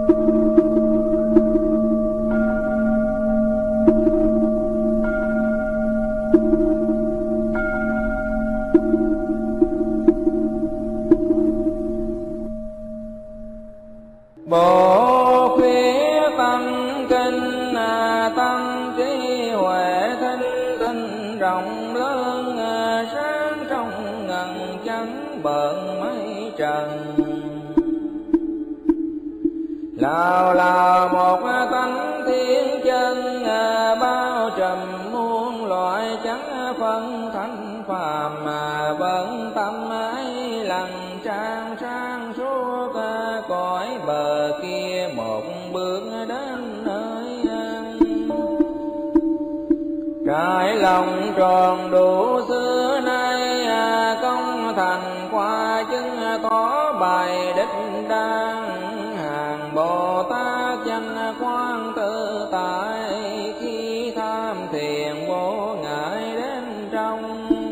Bộ khuyết tâm kinh tâm trí huệ thinh tinh rộng lớn sáng trong ngần trắng bận mây trần. Lào là một tánh thiên chân bao trùm muôn loại chẳng phân thánh phàm mà vẫn tâm ấy lặng trang sang suốt cõi bờ kia một bước đến nơi an. Trải lòng tròn đủ xưa nay công thành qua chứng có bài đích đang hàng Bồ Tát danh quan tự tại khi tham thiền vô ngại đến trong.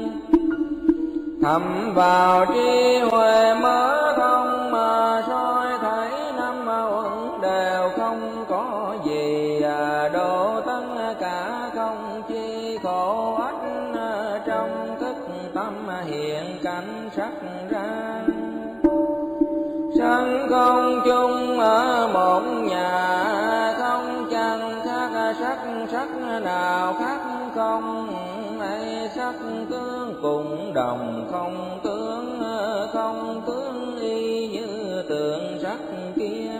Thầm vào trí huệ mở thông mà soi thấy năm uẩn đều không có gì độ tất cả không chi khổ ách trong thức tâm hiện cảnh sắc ra. Sanh không chung ở một nhà không chẳng khác sắc nào khác không ấy sắc tướng cùng đồng không tướng y như tượng sắc kia.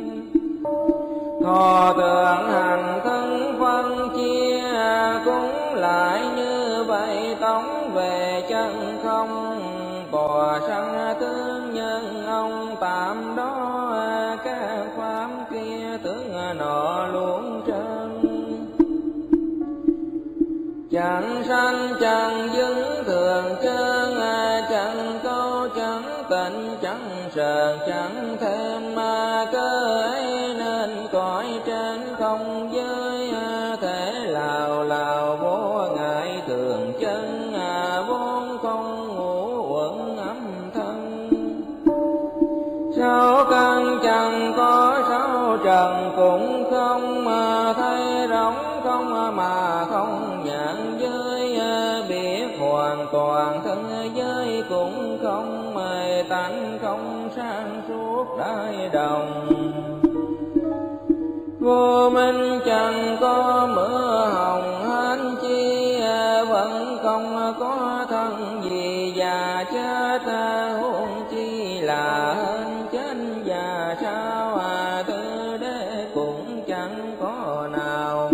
Thọ tượng hành thân phân chia cũng lại như vậy tống về chân không. Bò sanh tướng nhân ông tạm đó các pháp kia tướng nọ luôn trơn. Chẳng sanh chẳng dứng thường chân chẳng câu chẳng tịnh chẳng sờn chẳng thêm cơ ấy nên cõi trên không giới thể lào vô ngại thường chân vốn không ngũ uẩn âm thân. Sáu căn chẳng có sáu trần cũng không thấy rỗng không mà không nhận giới biết hoàn toàn thân giới cũng không tánh không sang suốt đại đồng. Vô minh chẳng có mưa hồng hán chi vẫn không có thân gì già chết huống chi là hên chết già sao tư đế cũng chẳng có nào.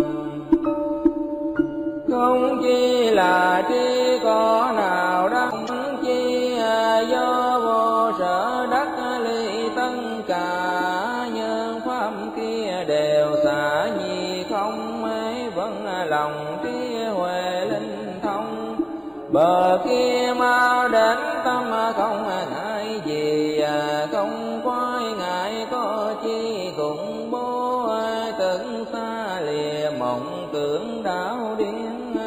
Không chi là chi có nào đắc chi do vô sở đắc ly tất cả nhân pháp kia đều xả nhi không ấy vẫn lòng trí huệ linh thông. Bờ kia mau đến tâm không ngại gì không quái ngại có chi cùng bố tưởng xa lìa mộng tưởng đảo điên.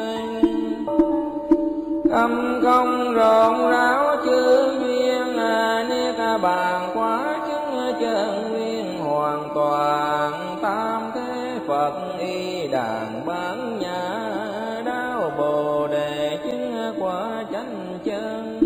Tâm không rộn ráo chư duyên niết bàn quá chứng chân nguyên hoàn toàn. Tam thế Phật y đàn bán nhã đáo bồ đề chứng quả chánh chân.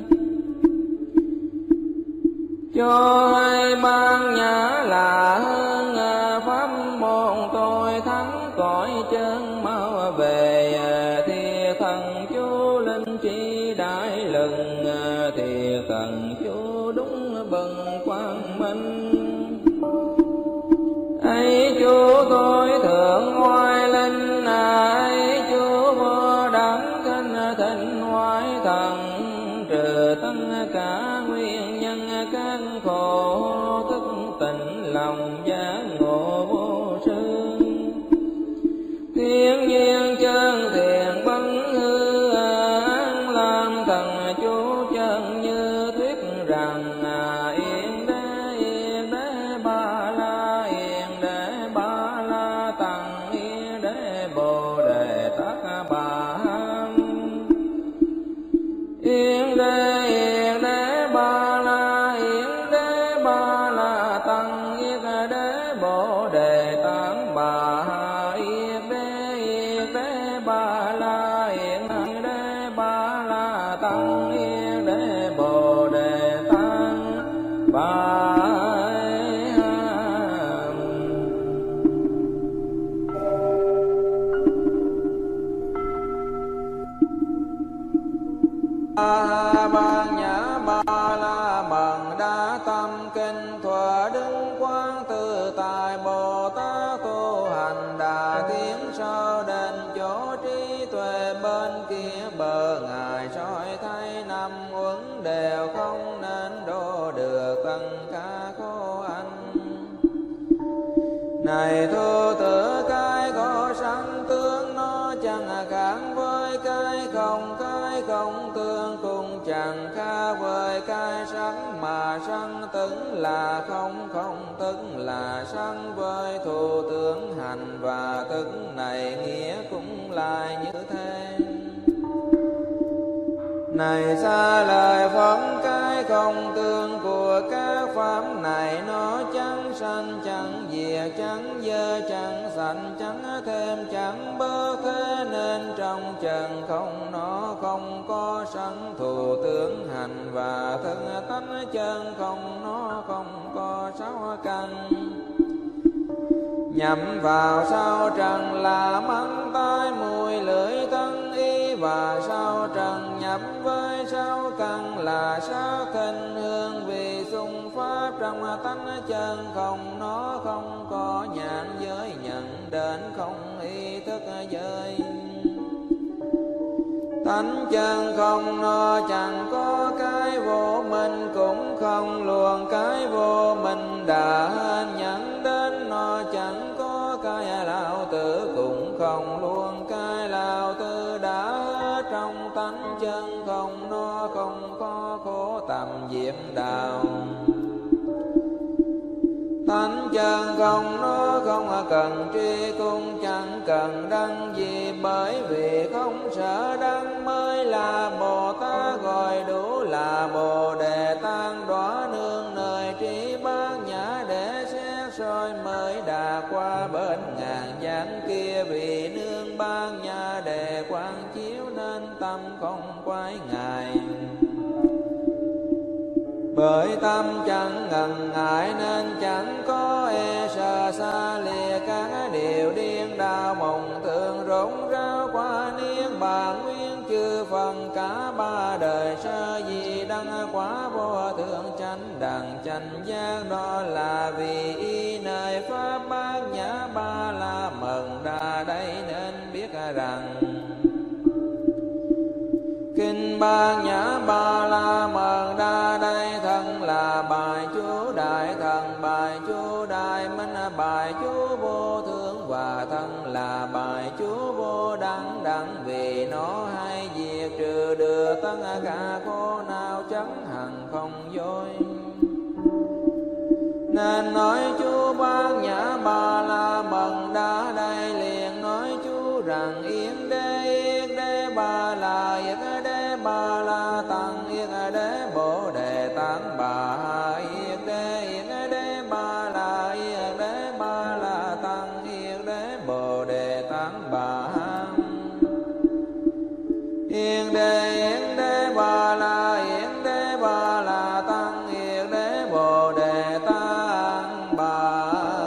Cho hai ban nhã là hơn pháp môn tôi thắng cõi chân mau về. Thì thần chú linh trí đại lừng thì thần chú đúng bần quang minh. Ấy chú tôi thượng ngoại linh ấy chú vô đẳng thanh thịnh ngoại thần. Trừ tất cả nguyên nhân các khổ thức tỉnh lòng giác ngộ vô sư. Thiên nhiên chân thiện bấn hư an làm thần chú chân như thuyết rằng yên đế ba la tăng yên đế bồ đề tát bà ham. Yên đế ba la tăng yên đế Ban nhã ba la mật đa tâm kinh thuở đứng quán tự tại Bồ Tát tu hành đà tiến sâu đến chỗ trí tuệ bên kia bờ ngài soi thấy năm uẩn đều không nên đổ được tất cả khổ anh. Này thu tử cái có sanh tướng nó chẳng khác với cái không tương cùng chẳng khác với cái sắc mà sanh tức là không tức là sanh với thù tướng hành và tức này nghĩa cũng lại như thế. Này xa lời phóng cái không tương của các pháp này nó chẳng sanh chẳng diệt chẳng dơ chẳng sanh chẳng thêm chẳng bớt thế nên trong trần không nó không có sanh thù tướng hành và thân tánh chân không nó không có sáu căn. Nhắm vào sau trần là mắt tai mũi lưỡi thân ý và sau trần nhập với sáu căn là sáu thinh hương vị xung pháp trong tánh chân không nó không có nhãn giới nhận đến không ý thức giới. Tánh chân không nó chẳng có cái vô minh cũng không luôn cái vô minh đã nhận đến nó chẳng có cái lão tử cũng không luôn cái lão tử đã trong tánh chân không nó không có khổ tầm diệm đạo. Tánh chân không nó không cần tri cung chẳng cần đăng gì bởi vì không sợ đăng mới là Bồ Tát gọi đủ là Bồ Đề Tăng đóa nương nơi trí bát nhã để xét soi mới đã qua bên ngàn giảng kia vì nương bát nhã để quán chiếu nên tâm không quái ngại. Bởi tâm chẳng ngần ngại nên chẳng có e sợ xa lìa các điều điên đau mộng tưởng rỗng ráo qua niết bàn nguyên chư phần cả ba đời sơ di đăng quả vô thượng chánh đẳng chánh giác đó là vì y nơi pháp bát nhã ba la mật đa đây nên biết rằng kinh bát nhã ba la mật đa đây thân là bài chú đại thần bài chú đại minh bài chú vô thượng và thân là bài chú vô đẳng đẳng vì nó hay diệt trừ được tất cả khổ nào chẳng hằng không dối. Nên nói chú bát nhã ba la mật đa đây liền nói chú rằng yết đế ba la yết đế ba la tăng yết đế bồ đề tăng bà yết đế ba la yết đế ba la tăng yết đế bồ đề tăng bà yết đế ba la yết đế ba la tăng yết đế bồ đề tăng bà.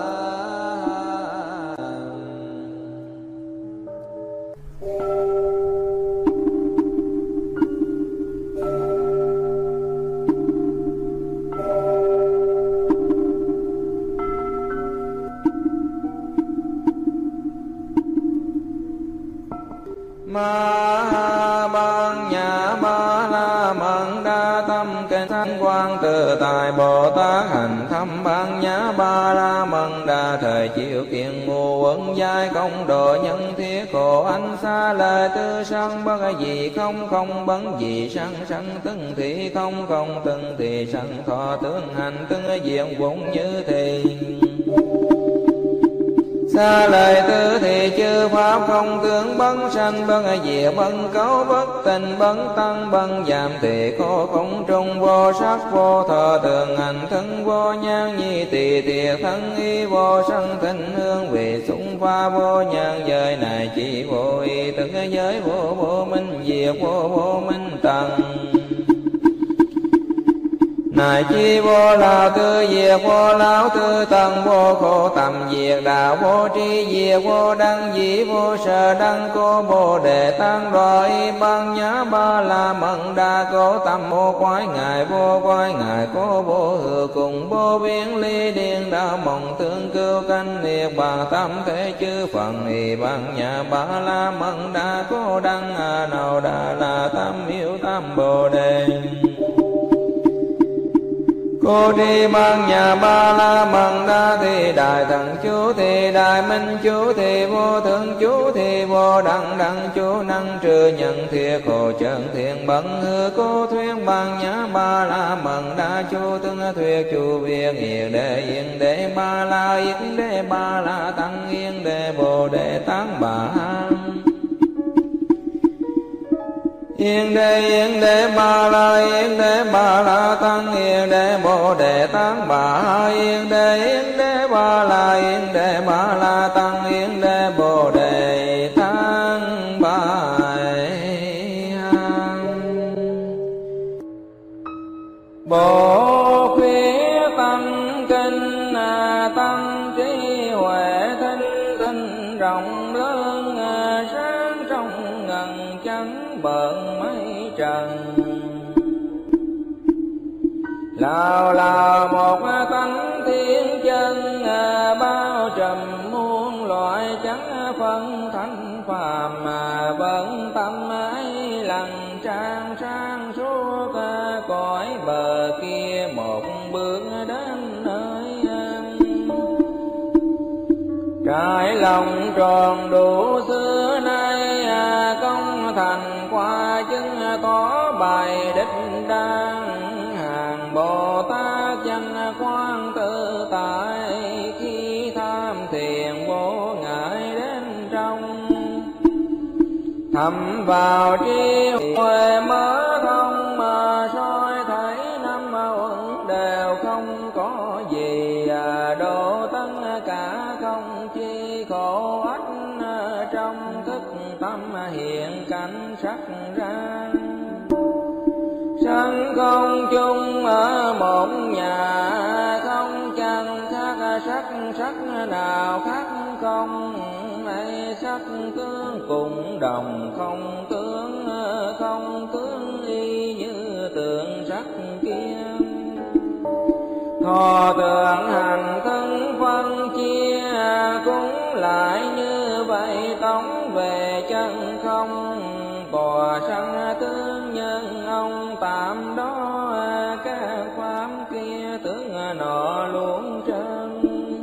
Ma ban nhã ba la mật đa tâm kinh thanh quan tự tại Bồ Tát hành thâm ban nhã ba la mật đa thời chiếu kiện ngu uẩn giai công độ nhân thiết khổ ánh xa lời tư sanh bất gì không bấn gì sanh từng thị không từng thị sanh thọ tướng hành từng diện vốn như thì. Xa lời tư thì chư pháp không tướng bấn sanh bấn diệt bấn cấu bất tình bấn tăng bấn giảm thì khổ không trung vô sắc vô thọ tường hành thân vô nhan nhi tỳ tiệt thân y vô sanh thịnh hương vì xung pha vô nhan giới này chỉ vô y từng giới vô minh diệt vô minh tầng. Này chi vô lao tư diệt vô lão tư tần vô khổ tầm diệt đạo vô tri diệt vô đăng dĩ vô sở đăng cô bồ đề tăng đoại băng nhã ba la mận đa cố tâm vô quái ngài cô vô hữu cùng vô biên ly điên đạo mộng tương cưu canh niết bàn tâm thế chư phần y băng nhã ba la mận đa cố đăng nào đà la tâm yêu tâm bồ đề. Cô đi ban nhà ba la mật đa thì đại thần chú thì đại minh chú thì vô thượng chú thì vô đẳng đẳng chú năng trừ nhận thiệt khổ chân thiện bận hư cô thuyết ban nhà ba la mật đa chú tương thuyết chú viên yên đế ba la tăng yên đế bồ đề tăng bà yên đế ba la tăng yên đế bồ đề tăng bà yên đế ba la tăng yên đế bồ đề tăng bà. Bồ khuyết tăng kinh tăng trí huệ thinh rộng lớn sáng trong ngần chánh bận mấy trần. Lào một tánh thiên chân bao trùm muôn loại chẳng phân thánh phàm mà vẫn tâm ấy lần trang sang suốt cõi bờ kia một bước đến nơi an. Trải lòng tròn đủ xưa nay công thành qua chứng có bài đích đang hàng Bồ Tát danh quan tự tại khi tham thiền vô ngại đến trong thầm vào trí huệ mở thông mà soi thấy năm uẩn đều không có gì độ tất cả không chi khổ ách trong thức tâm hiện cảnh sắc ra sanh không chung ở một nhà không chẳng khác sắc nào khác không ấy sắc tướng cùng đồng không tướng y như tượng sắc kia thọ tượng hành thân phân chia cũng lại như vậy tống về chân không bò sanh tướng nhân ông tạm đó các pháp kia tướng nọ luôn trơn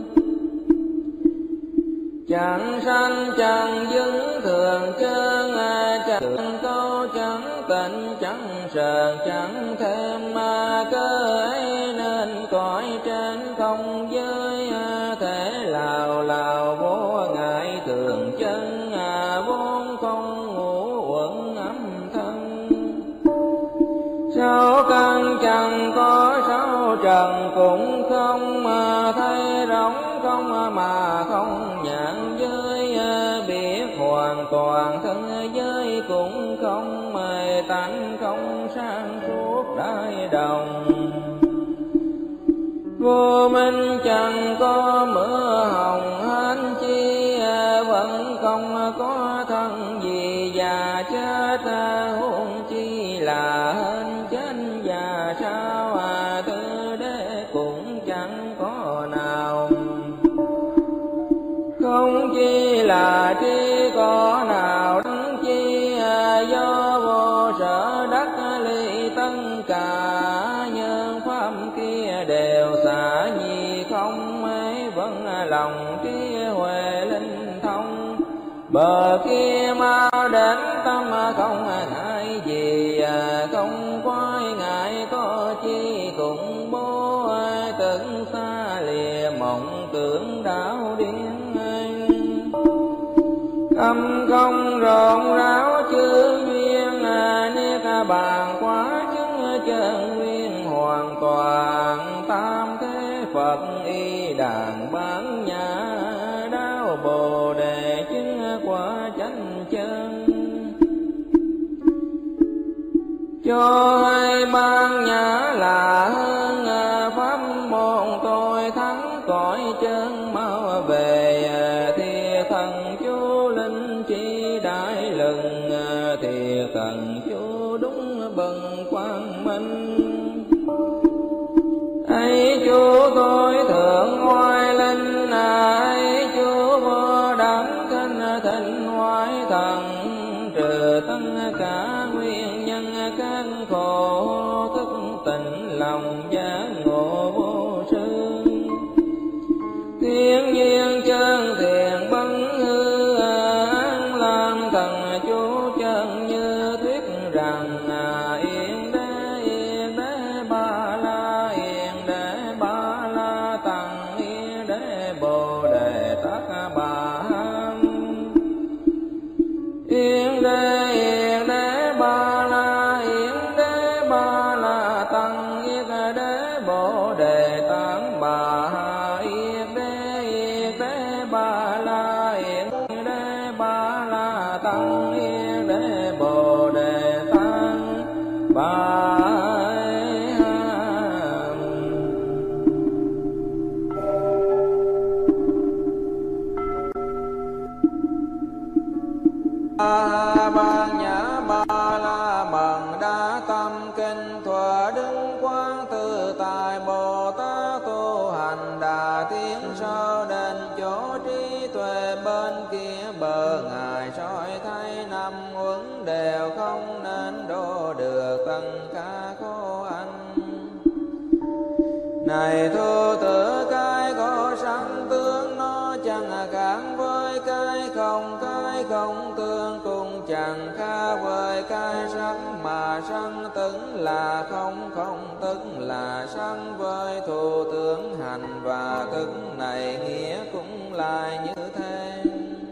chẳng sanh chẳng dứng thường chân chẳng câu chẳng tịnh chẳng sờn chẳng thêm cơ ấy nên cõi trên không giới thể lào vô ngại thường chân vốn không ngũ uẩn âm thân sáu căn chẳng có sáu trần cũng không thấy rỗng không mà không nhận giới biết hoàn toàn thân giới cũng không tánh không sang suốt đại đồng vô minh chẳng có mưa hồng hên chi vẫn không có thân gì già chết huống chi là hên chết già sao tư đế cũng chẳng có nào không chi là tri có nào đấng chi do vô sở đắc ly tất cả nhân pháp kia đều xả nhi không ấy vẫn lòng trí huệ linh thông bờ kia mau đến tâm không ngại gì không quái ngại có chi cùng bố từng xa lìa mộng tưởng đảo điên tâm không rộn ráo chư duyên niết bàn quá chứng chân nguyên hoàn toàn tam thế Phật y đàn bán nhã đáo bồ đề chứng quả chánh chân cho hai ban nhã là tôi thắng cõi chân mau về, thiệt thần chú linh trí đại lừng, thiệt thần chú đúng bần quang minh. Ấy chú tôi thượng oai linh, ấy chú vô đẳng thanh thịnh oai thần, trừ tất cả nguyên nhân các khổ, thức tỉnh lòng giác ngộ vô sư. Thiên nhiên chân thiện bấn hư, an lam thần chú chân như thuyết rằng, yên đế ba la, yên đế ba la tăng, yên đế bồ đề tát bà ham. Yên đế ba la, yên đế ba la tăng, yên đế bồ đề tát bà ha. Yên đế ba la, yên đế ba la tăng, yên đế bồ đề tát bà ban nhã ba la mật đa tâm kinh, thuở đứng quán tự tại Bồ Tát tu hành đà tiến sâu đến chỗ trí tuệ bên kia bờ. Ngài soi thấy năm uẩn đều không nên đổ được tất cả khổ ách. Này thu tử, cái có sanh tướng nó chẳng khác với cái không tương, cũng chẳng khác với cái sắc mà sanh, tức là không tức là sanh. Với thu tướng hành và thức này nghĩa cũng lại như thế.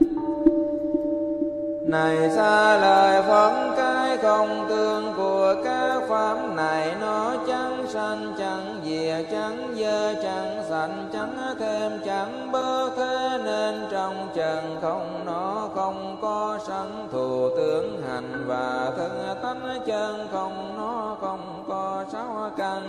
Này xa lời phấn, cái không tương của các pháp này nó chẳng sanh chẳng diệt, chẳng dơ chẳng sanh, chẳng thêm chẳng bớt. Thế nên trong trần không nó không có sanh. Thù tướng hành và thức tánh chân không nó không có sáu căn.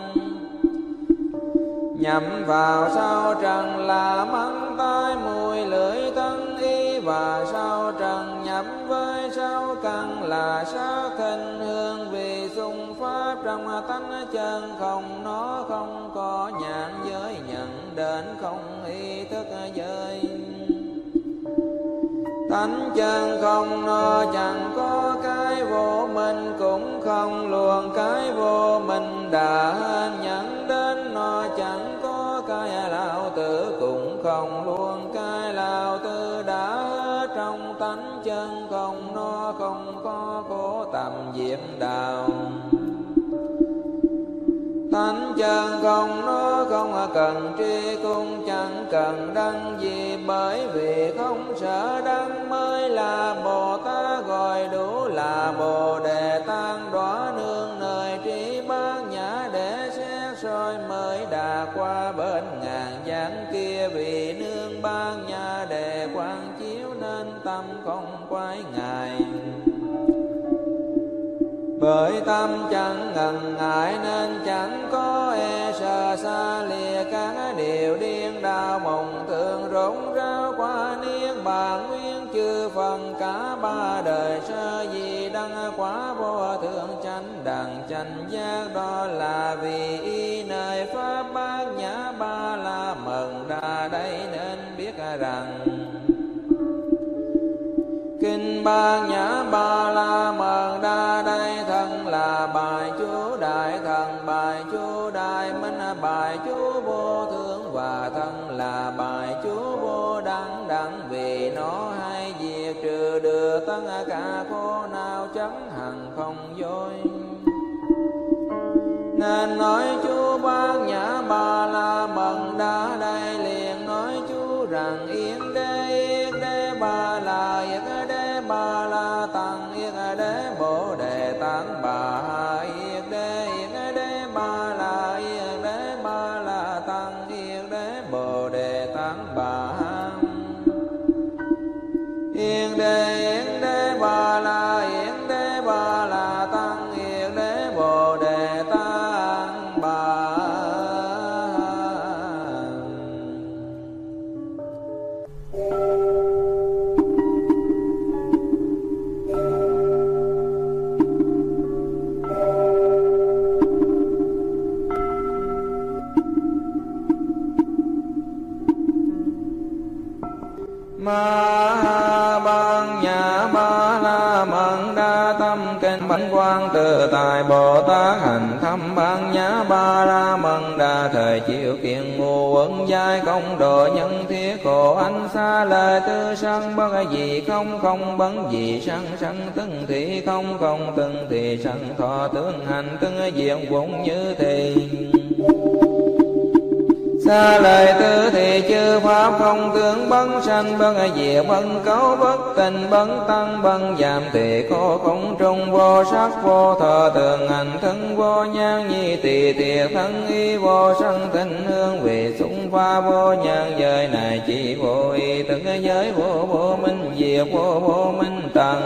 Nhắm vào sau trần là mắt tai mũi lưỡi thân ý, và sau trần nhập với sáu căn là sắc thịnh hương vị xung pháp. Trong tánh chân không nó không có nhãn giới nhận đến, không ý thức giới. Tánh chân không nó chẳng có cái vô minh, cũng không luôn cái vô minh đã nhận đến. Nó chẳng có cái lão tử, cũng không luôn cái lão tử đã hết. Trong tánh chân không nó không có cố tầm diệm đạo. Tánh chân không nó không cần tri cung, chẳng cần đăng gì, bởi vì không sợ đăng mới là Bồ Tát. Gọi đủ là Bồ Đề Tăng, đọa nương nơi trí bát nhã để xét soi, mới đã qua bên ngàn giảng kia. Vì nương bát nhã để quán chiếu, nên tâm không quái ngại. Bởi tâm chẳng ngần ngại, nên chẳng có e sợ xa lìa các điều điên đau mộng thường rỗng ráo. Qua niết bàn nguyên chư phần cả ba đời, sơ di đăng quả vô thượng chánh đẳng chánh giác. Đó là vì y nơi pháp bát nhã ba la mật đa, đây nên biết rằng kinh bát nhã ba la mật đa đây thân là bài chú đại thần, bài chú đại minh, bài chú vô thượng, và thân là bài chú vô đẳng đẳng. Vì nó hay diệt trừ được tất cả khổ nào, chấm hằng không dối. Nên nói chú bát nhã ba la mật đa đây, liền nói chú rằng yên đế ba la, yên đế ba la tăng, yên đế bồ đề tát bà ha. Yên đế ba la, yên đế ba la tăng, yên đế bồ đề tát bà ha. Yên đế ba la, yên đế ba la tăng, yên đế bồ đề tát bà ha. Ma Ban Nhã Ba La Mật Đa Tâm Kinh Bánh Quang Tự Tại Bồ Tát Hành Thâm Ban Nhã Ba La Mật Đa Thời Chiếu Kiện Ngũ Uẩn Giai Công Độ Nhân Thiết Khổ Ánh Xa Lời Tư Sanh Bất Dị Không Không Bấn Dị Sanh Sanh Từng Thị Không Không Từng Thị Sanh Thọ Tướng Hành Từng Diện Vụng Như Thị Xa lời tư thì chư pháp không tướng bấn sanh bấn diệt bấn cấu bất tình bấn tăng bấn giảm thì khổ không trung vô sắc vô thọ tường hành thân vô nhan nhi tỳ tiệt thân y vô sân tình hương vị xung pha vô nhan giới này chỉ vô y từng giới vô vô minh diệt vô vô minh tầng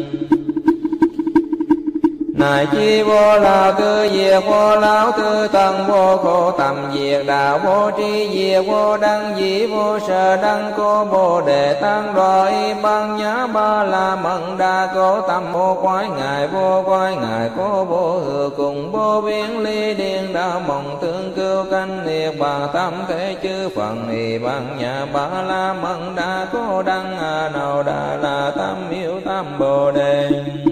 này chi vô lao tư diệt vô lão tư tầng vô khổ tầm diệt đạo vô tri diệt vô đăng dĩ vô sở đăng cô bồ đề tăng đoại Ban Nhã Ba La Mật Đa cố tâm vô quái ngài cố vô hư cùng vô biến ly điên đạo mộng tương cưu canh niết bàn tâm thế chư phận y Ban Nhã Ba La Mật Đa cố đăng nào đà la tam miếu tam bồ đề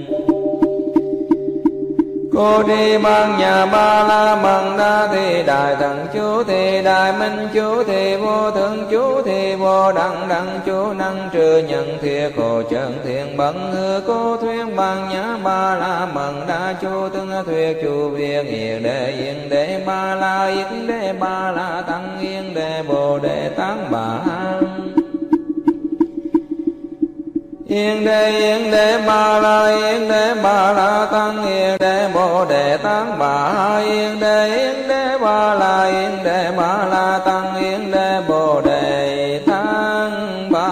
Cô đi Ban Nhã Ba La Mật Đa thì đại thần chú thì đại minh chú thì vô thượng chú thì vô đẳng đẳng chú năng trừ nhận thiệt khổ chân thiện bận hư cô thuyết Ban Nhã Ba La Mật Đa chú tương thuyết chú viên yên đế ba la yên đế ba la tăng yên đế bồ đề tán bà Yên đế ba la tăng yên đế bồ đề tán bà yên đế ba la tăng yên đế bồ đề tán bà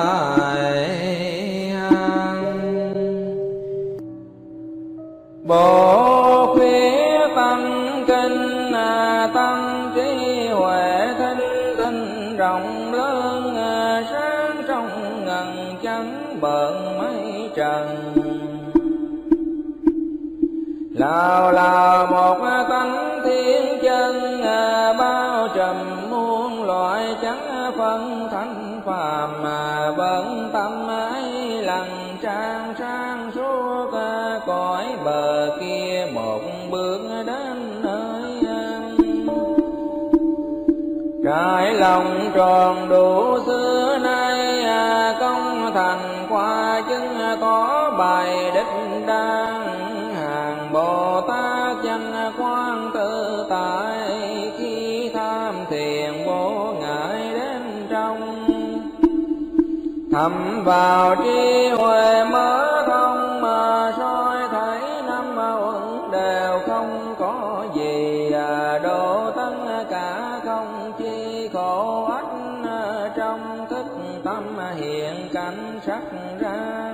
Bồ khuyết tăng kinh tăng trí huệ thinh rộng lớn sáng trong ngần chánh bận mấy trần Lào một tánh thiên chân bao trùm muôn loại chẳng phân thánh phàm bận tâm ấy lần trang sang suốt cõi bờ kia một bước đến nơi trải lòng tròn đủ xưa nay công thành qua chứng có bài đích đang hàng Bồ Tát danh quan tự tại khi tham thiền vô ngại đến trong thầm vào trí huệ mở thông mà soi thấy năm uẩn đều không có gì độ tất cả không chi khổ ách trong thức tâm hiện cảnh sắc ra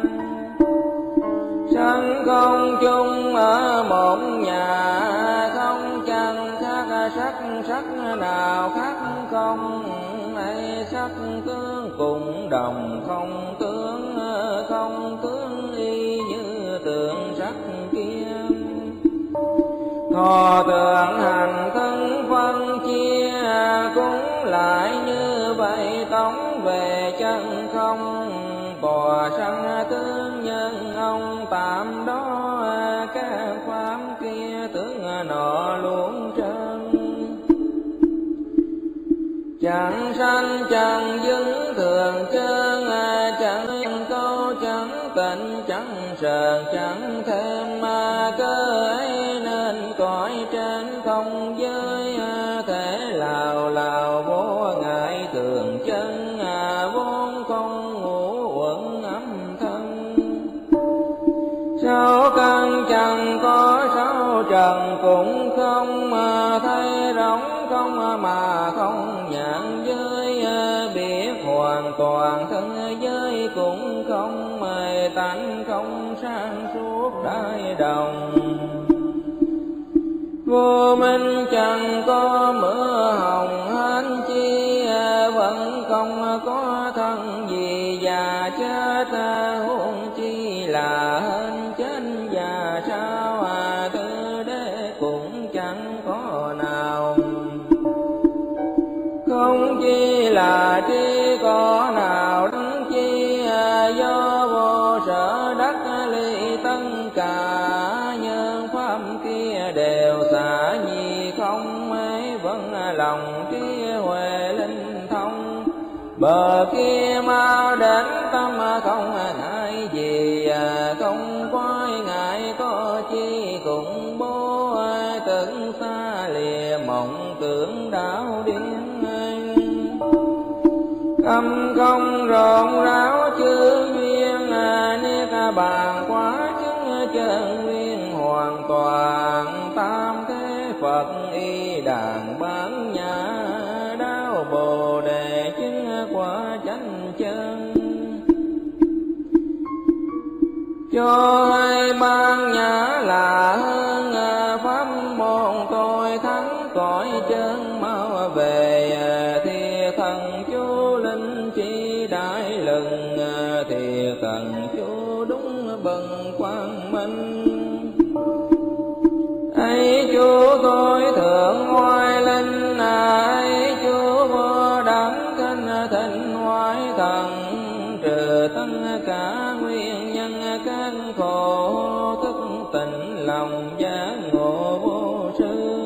sanh không chung ở một nhà không chẳng khác sắc nào khác không ấy sắc tướng cùng đồng không tướng y như tượng sắc kia thọ tượng hành thân phân chia cũng lại như vậy tống về chân không bò sanh tướng nhân ông tạm đó các pháp kia tướng nọ luôn trơn chẳng sanh chẳng dứng thường chân chẳng câu chẳng tịnh chẳng sờn chẳng thêm cơ ấy nên cõi trên không giới thể lào vô ngại thường chân vốn không ngũ uẩn âm thân sáu căn chẳng có sáu trần cũng không thấy rỗng không mà không nhận giới biết hoàn toàn thân giới cũng không tánh không sang suốt đại đồng vô minh chẳng có mưa hồng hán chi vẫn không có thân gì già chết huống chi là hên chết già sao tư đế cũng chẳng có nào không chi là trí có nào đấng chi bờ kia mau đến tâm không ngại gì, không quay ngại có chi cùng bố, từng xa lìa mộng tưởng đảo điên. Tâm không rộn ráo chư duyên, niết bàn quá chứng chân nguyên hoàn toàn. Tam thế Phật y đàn bán nhã, đáo Bồ đề chứng quả chánh chân. Cho hai ban nhã là hơn pháp môn tôi thắng cõi chân mau về. Thì thần chú linh chi đại lừng, thì thần chú đúng bần quang minh. Ấy chú tôi thượng ngoại linh, ấy chú vô đẳng thanh thịnh ngoại thần. Trừ tất cả nguyên nhân các khổ, thức tỉnh lòng giác ngộ vô sư.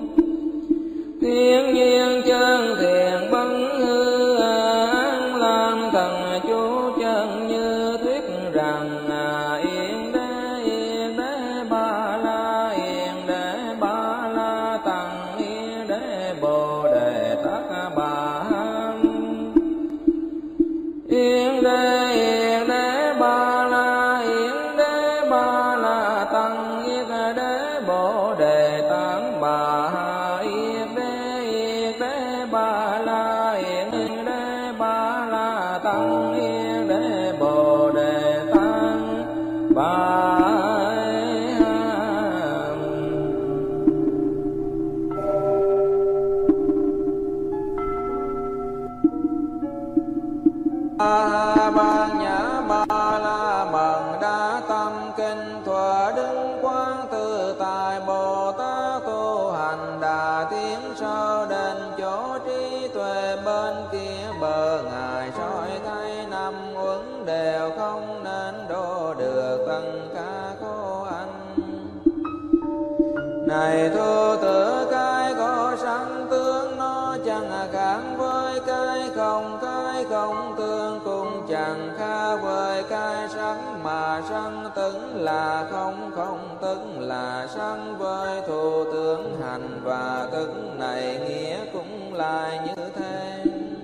Thiên nhiên chân thiện bấn hư, an làm thần chú chân như thuyết rằng. Yên đế ba la, yên đế ba la tăng, yên đế bồ đề tát bà ham. Yên đế ba la, yên đế ba la tăng, yên đế bồ đề tát bà ha. Yên đế ba la, yên đế ba la tăng, yên đế bồ đề tát bà. Ban nhã ba la mật đa tâm kinh, thuở đứng quán tự tại Bồ Tát tu hành đà tiến sâu đến chỗ trí tuệ. Bên kia bờ ngài soi thấy năm uẩn đều không nên đo được tất cả khổ anh. Này thu tử cái có sanh tướng, nó chẳng khác với cái không tương, cũng chẳng khác với cái sanh mà sanh, tức là không tức là sanh. Với thù tướng hành và tức này nghĩa cũng là như thế.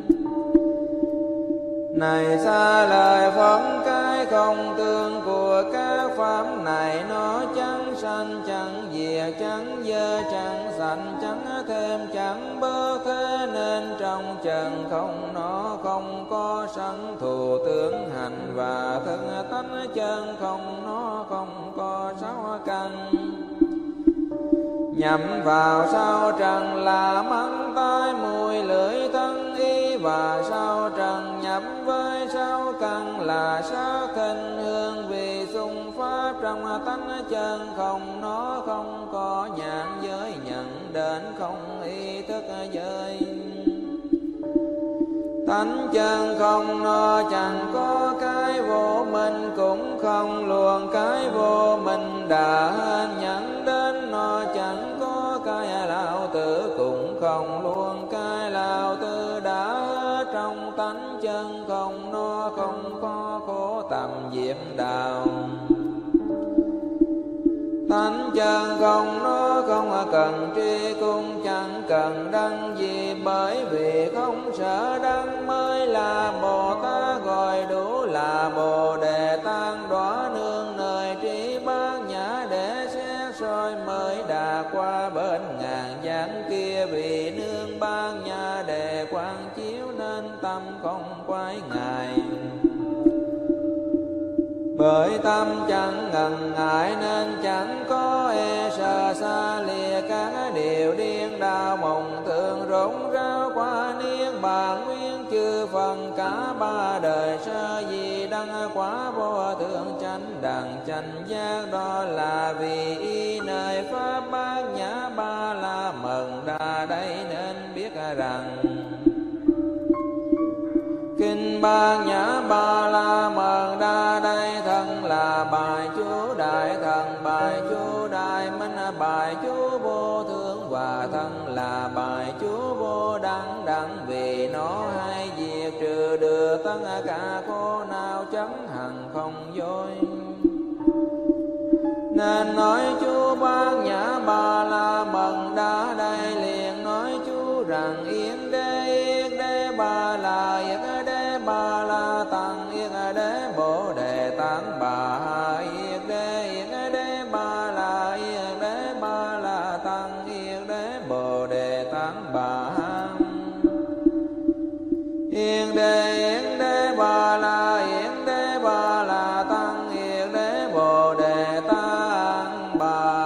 Này xa lời phóng cái không tương của các pháp này, nó chẳng sanh chẳng diệt, chẳng dơ chẳng sanh, chẳng thêm chẳng bớt. Thế nên trong trần không nó không có sanh, thù tướng hành và thân tánh chân không nó không có sáu căn. Nhắm vào sao trần là mắt tai mũi lưỡi thân ý, và sao trần nhập với sáu căn là sắc thịnh hương vị xung pháp. Trong tánh chân không nó không có nhãn giới nhận đến, không ý thức giới. Tánh chân không nó chẳng có cái vô minh, cũng không luôn cái vô minh đã nhận đến. Nó chẳng có cái lão tử, cũng không luôn cái lão tử đã. Trong tánh chân không nó không có khổ tầm diệm đạo. Tánh chân không nó không cần tri, cũng chẳng cần đăng gì. Bởi vì không sợ đăng mới là Bồ Tát, gọi đủ là Bồ Đề Tát. Đóa nương nơi trí bát nhã để xét soi, mới đã qua bên ngàn giảng kia. Vì nương bát nhã để quán chiếu, nên tâm không quái ngại. Bởi tâm chẳng ngần ngại nên chẳng có e sợ xa lìa các điều điên đau mộng tưởng rỗng ráo qua niết bàn nguyên chư phần cả ba đời sơ di đăng quả vô thượng chánh đẳng chánh giác. Đó là vì y nơi pháp bát nhã ba la mật đa đây nên biết rằng kinh bát nhã ba la mật đa đây thân là bài chú đại thần, bài chú đại minh, bài chú vô thượng, và thân là bài chú vô đẳng đẳng. Vì nó hay diệt trừ trừ được tất cả khổ não chấn hằng không dối. Nên nói chú Bát Nhã Ba La Mật Đa đây liền nói chú rằng Yên Đế Ba La Yên Đế Ba La Tăng Yên Đế Bồ Đề Tát Bà Yên Đế Ba La Yên Đế Ba La Tăng Yên Đế Bồ Đề Tát Bà Yên Đế Ba La Yên Đế Ba La Tăng Yên Đế Bồ Đề Tát Bà.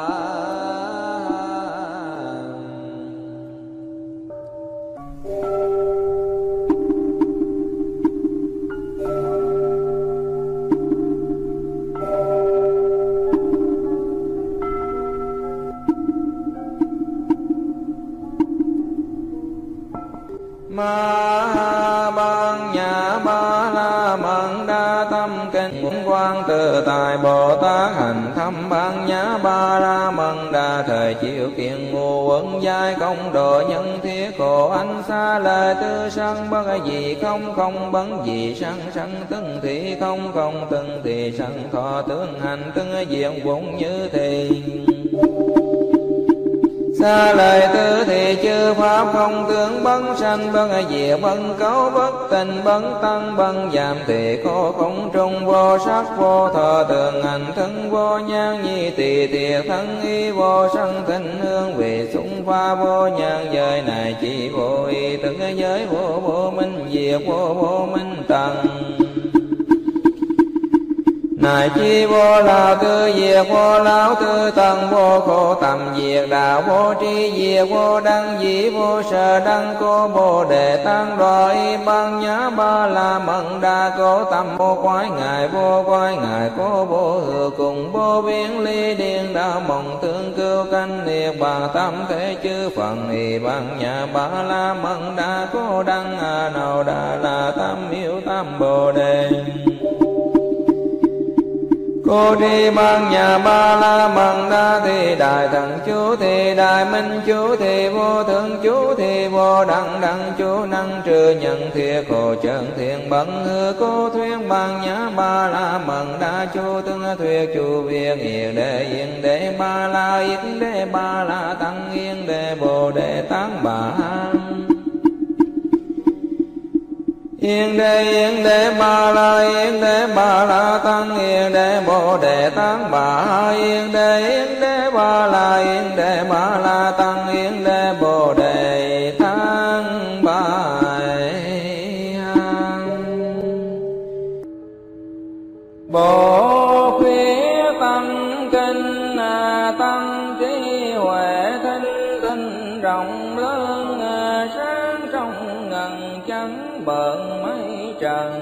Ma Ban Nhã Ba La Mật Đa Tâm Kinh Quang Tự Tại Bồ Tát hành thâm Ban Nhã Ba La Mật Đa thời chiếu kiện ngũ uẩn giai công độ nhân thiết khổ ánh xa lời tư sanh bất gì không bấn gì sanh từng thị không từng thị sanh thọ tướng hành từng diện vốn như thì. Xa lời tư thì chư pháp không tướng bấn sanh bấn diệt bấn cấu bất tình bấn tăng bấn giảm thì khổ không trung vô sắc vô thọ tường hành thân vô nhan nhi tỳ tiệt thân y vô sân thịnh hương vì xung pha vô nhan giới này chỉ vô y từng giới vô minh diệt vô minh tầng. Này chi vô lão tư diệt vô lão tư tầng vô khổ tầm diệt đạo vô tri diệt vô đăng dĩ vô sở đăng cô bồ đề tăng đoại Ban Nhã Ba La Mật Đa cố tâm vô quái ngài cố vô hữu cùng vô biên ly điên đạo mộng tương cưu canh liệt bàn tâm thế chư phần y Ban Nhã Ba La Mật Đa cố đăng nào đà là tâm yêu tâm bồ đề. Cô đi Ban Nhã Ba La Mật Đa thì đại thần chú thì đại minh chú thì vô thượng chú thì vô đẳng chú năng trừ nhận thiệt khổ chân thiện bận hư cô thuyết Ban Nhã Ba La Mật Đa chú tương thuyết chú viên Yên Đế Ba La Yên Đế Ba La Tăng Yên Đế Bồ Đề Tát Bà Yên Đế Ba La Yên Đế Ba La Tăng Yên Đế Bồ Đề Tát Bà Yên Đế Ba La Yên Đế Ba La Tăng Yên Đế Bồ Đề Tát Bà. Bồ khuyết tâm kinh tăng trí huệ thinh rộng lớn sáng trong ngần chân bận mấy trần.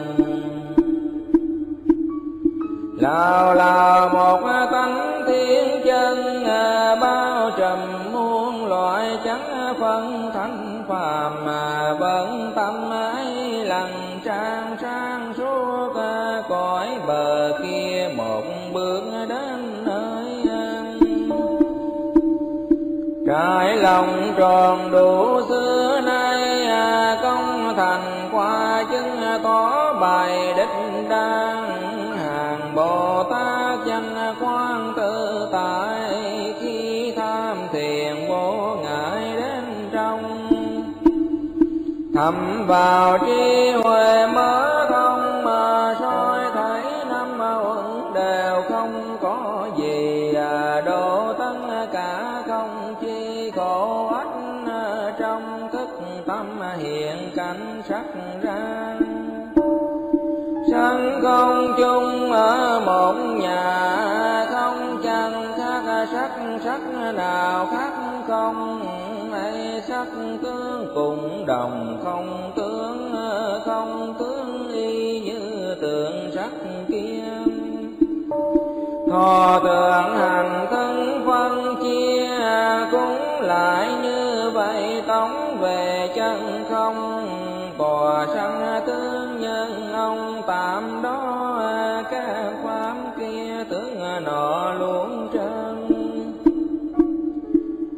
Lào một tánh thiên chân bao trùm muôn loại chẳng phân thánh phàm vẫn tâm ấy lần sang suốt cõi bờ kia một bước đến nơi trải lòng tròn đủ xưa nay công thành qua chứng có bài đích đang hàng Bồ Tát danh quang tự tại khi tham thiền vô ngại đến trong thầm vào trí huệ mở thông mà soi thấy năm uẩn đều không có gì độ tất cả không chi khổ ách trong thức tâm hiện cảnh sắc ra sanh không chung ở một nhà không chẳng khác sắc nào khác không ấy sắc tướng cùng đồng không tướng y như tượng sắc kia thọ tượng hành thân phân chia cũng lại như vậy tống về chân không tòa sanh tướng nhân ông tạm đó các pháp kia tướng nọ luôn trơn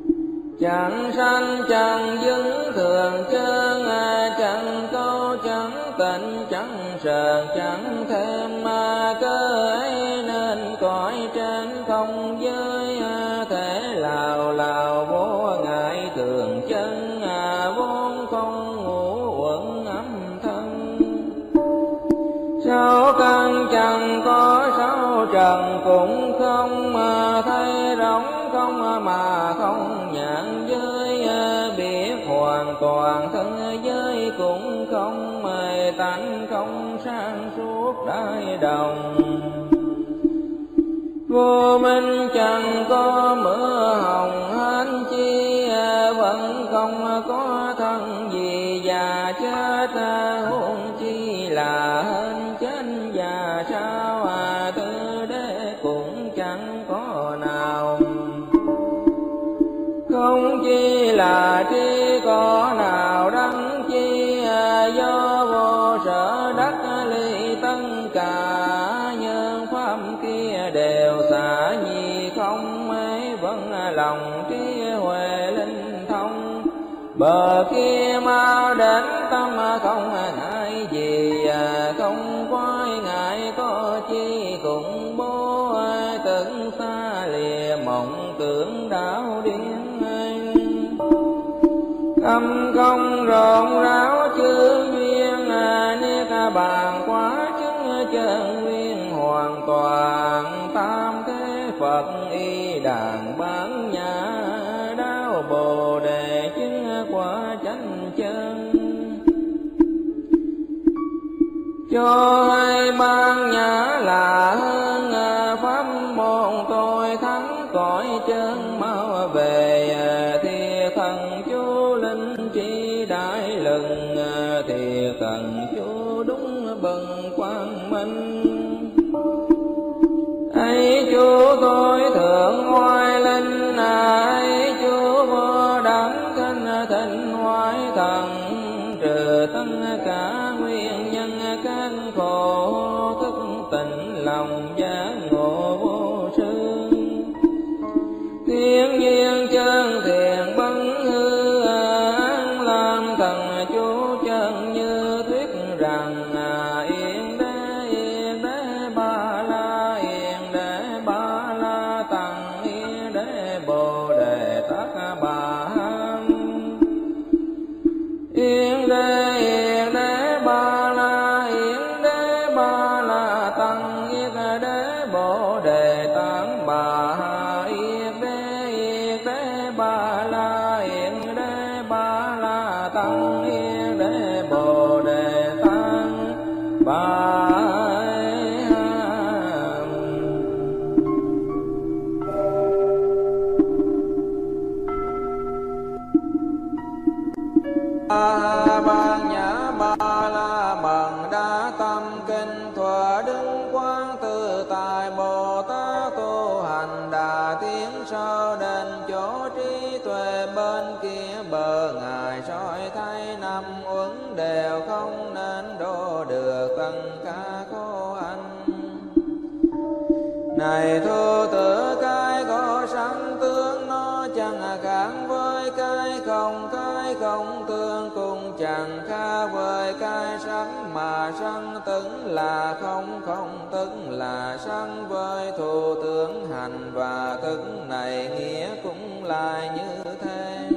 chẳng sanh chẳng dứng thường chân chẳng câu chẳng tịnh chẳng sờn chẳng thêm cơ ấy, nên cõi trên không giới thể lào lào vô ngại thường chân vốn không ngũ uẩn âm thân. Sáu căn chẳng có sáu trần cũng không thấy rỗng không mà không nhãn giới biết hoàn toàn thân giới cũng không tánh không sang suốt đại đồng. Vô minh chẳng có mưa hồng hán chi vẫn không có thân gì già chết huống chi là hên chết già sao tư đế cũng chẳng có nào. Không chi là tri có nào đắng chi do vô sở đắc ly tất cả nhân pháp kia đều xả nhi không ấy vẫn lòng trí huệ linh thông. Bờ kia mau đến tâm không ngại gì không quái ngại có chi cùng bố tưởng xa lìa mộng tưởng đảo điên. Tâm không rộn ráo chư duyên niết bàn quá chứng chân nguyên hoàn toàn. Tam thế Phật y đàn bán nhã đáo bồ đề chứng quả chánh chân. Cho hai ban nhã là hơn pháp môn tôi thắng cõi chân mau về thì thần chú linh trí đại lừng thì thần chú đúng bần quang minh. Ấy chú tôi thượng ngoại linh ấy chú vô đẳng thanh thịnh ngoại thần trừ tất cả nguyên nhân các khổ thức tỉnh lòng giác ngộ vô sư. Thiên nhiên chân thiện bấn hư an làm thần chú chân như thuyết rằng yên đế ba la yên đế ba la tăng yên đế bồ đề tát bà yên đế ba la yên đế ba la tăng yên đế bồ đề tát bà yên đế ba la yên đế ba la tăng yên đế bồ đề tát bà. Ban nhã ba la bằng đa tâm kinh thuở đứng quán tự tại Bồ Tát tu hành đà tiến sâu đến chỗ trí tuệ bên kia bờ ngài soi thấy năm uẩn đều không nên đo được tất cả khổ anh. Này thu tử cái có sanh tướng nó chẳng khác với cái không tương cùng chẳng khác với cái sanh mà sanh tức là không tức là sanh với thù tướng hành và thức này nghĩa cũng lại như thế.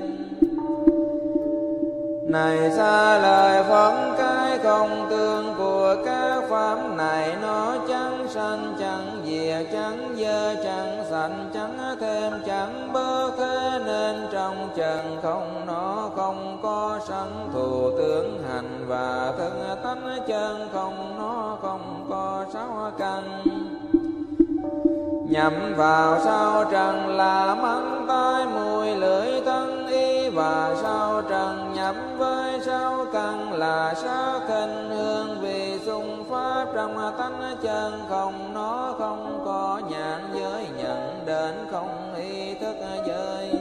Này xa lời phóng cái không tương của các pháp này nó chẳng sanh chẳng diệt chẳng dơ chẳng sanh chẳng thêm chẳng bớt thế nên trong trần không nó không có sanh thù tướng hành và thân tánh chân không nó không có sáu căn. Nhắm vào sao trần là mắt tai mũi lưỡi thân ý và sao trần nhập với sao căn là sắc hình hương vị xung pháp trong tánh chân không nó không có nhãn giới nhận đến không ý thức giới.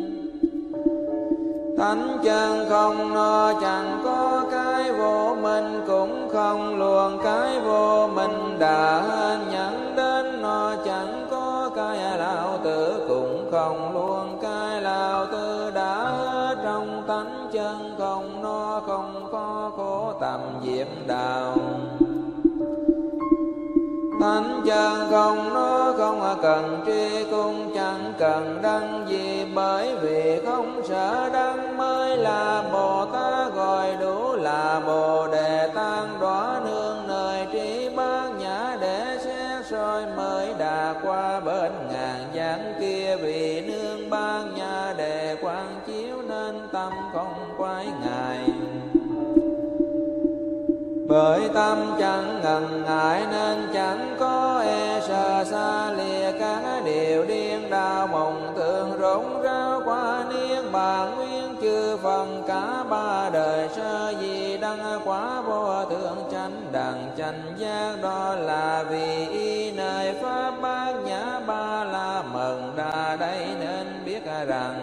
Tánh chân không nó chẳng có cái vô minh cũng không luôn cái vô minh đã nhận đến nó chẳng có cái lão tử cũng không luôn cái lão tử đã trong tánh chân không nó không có khổ tập thầm diệm đạo. Tánh chân không nó không cần tri cung, chẳng cần đăng gì, bởi vì không sợ đăng mới là Bồ Tát, gọi đủ là Bồ Đề Tăng. Đọa nương nơi trí bát nhã để xét soi, mới đã qua bên ngàn giảng kia. Vì nương bát nhã để quán chiếu, nên tâm không quái ngại. Bởi tâm chẳng ngần ngại, nên chẳng có e sợ xa lìa các điều điên đau mộng tưởng, rỗng ráo qua niết bàn nguyên chư phần. Cả ba đời sơ di đăng quả vô thượng chánh đẳng chánh giác, đó là vì y nơi pháp bát nhã ba la mật đa. Đây nên biết rằng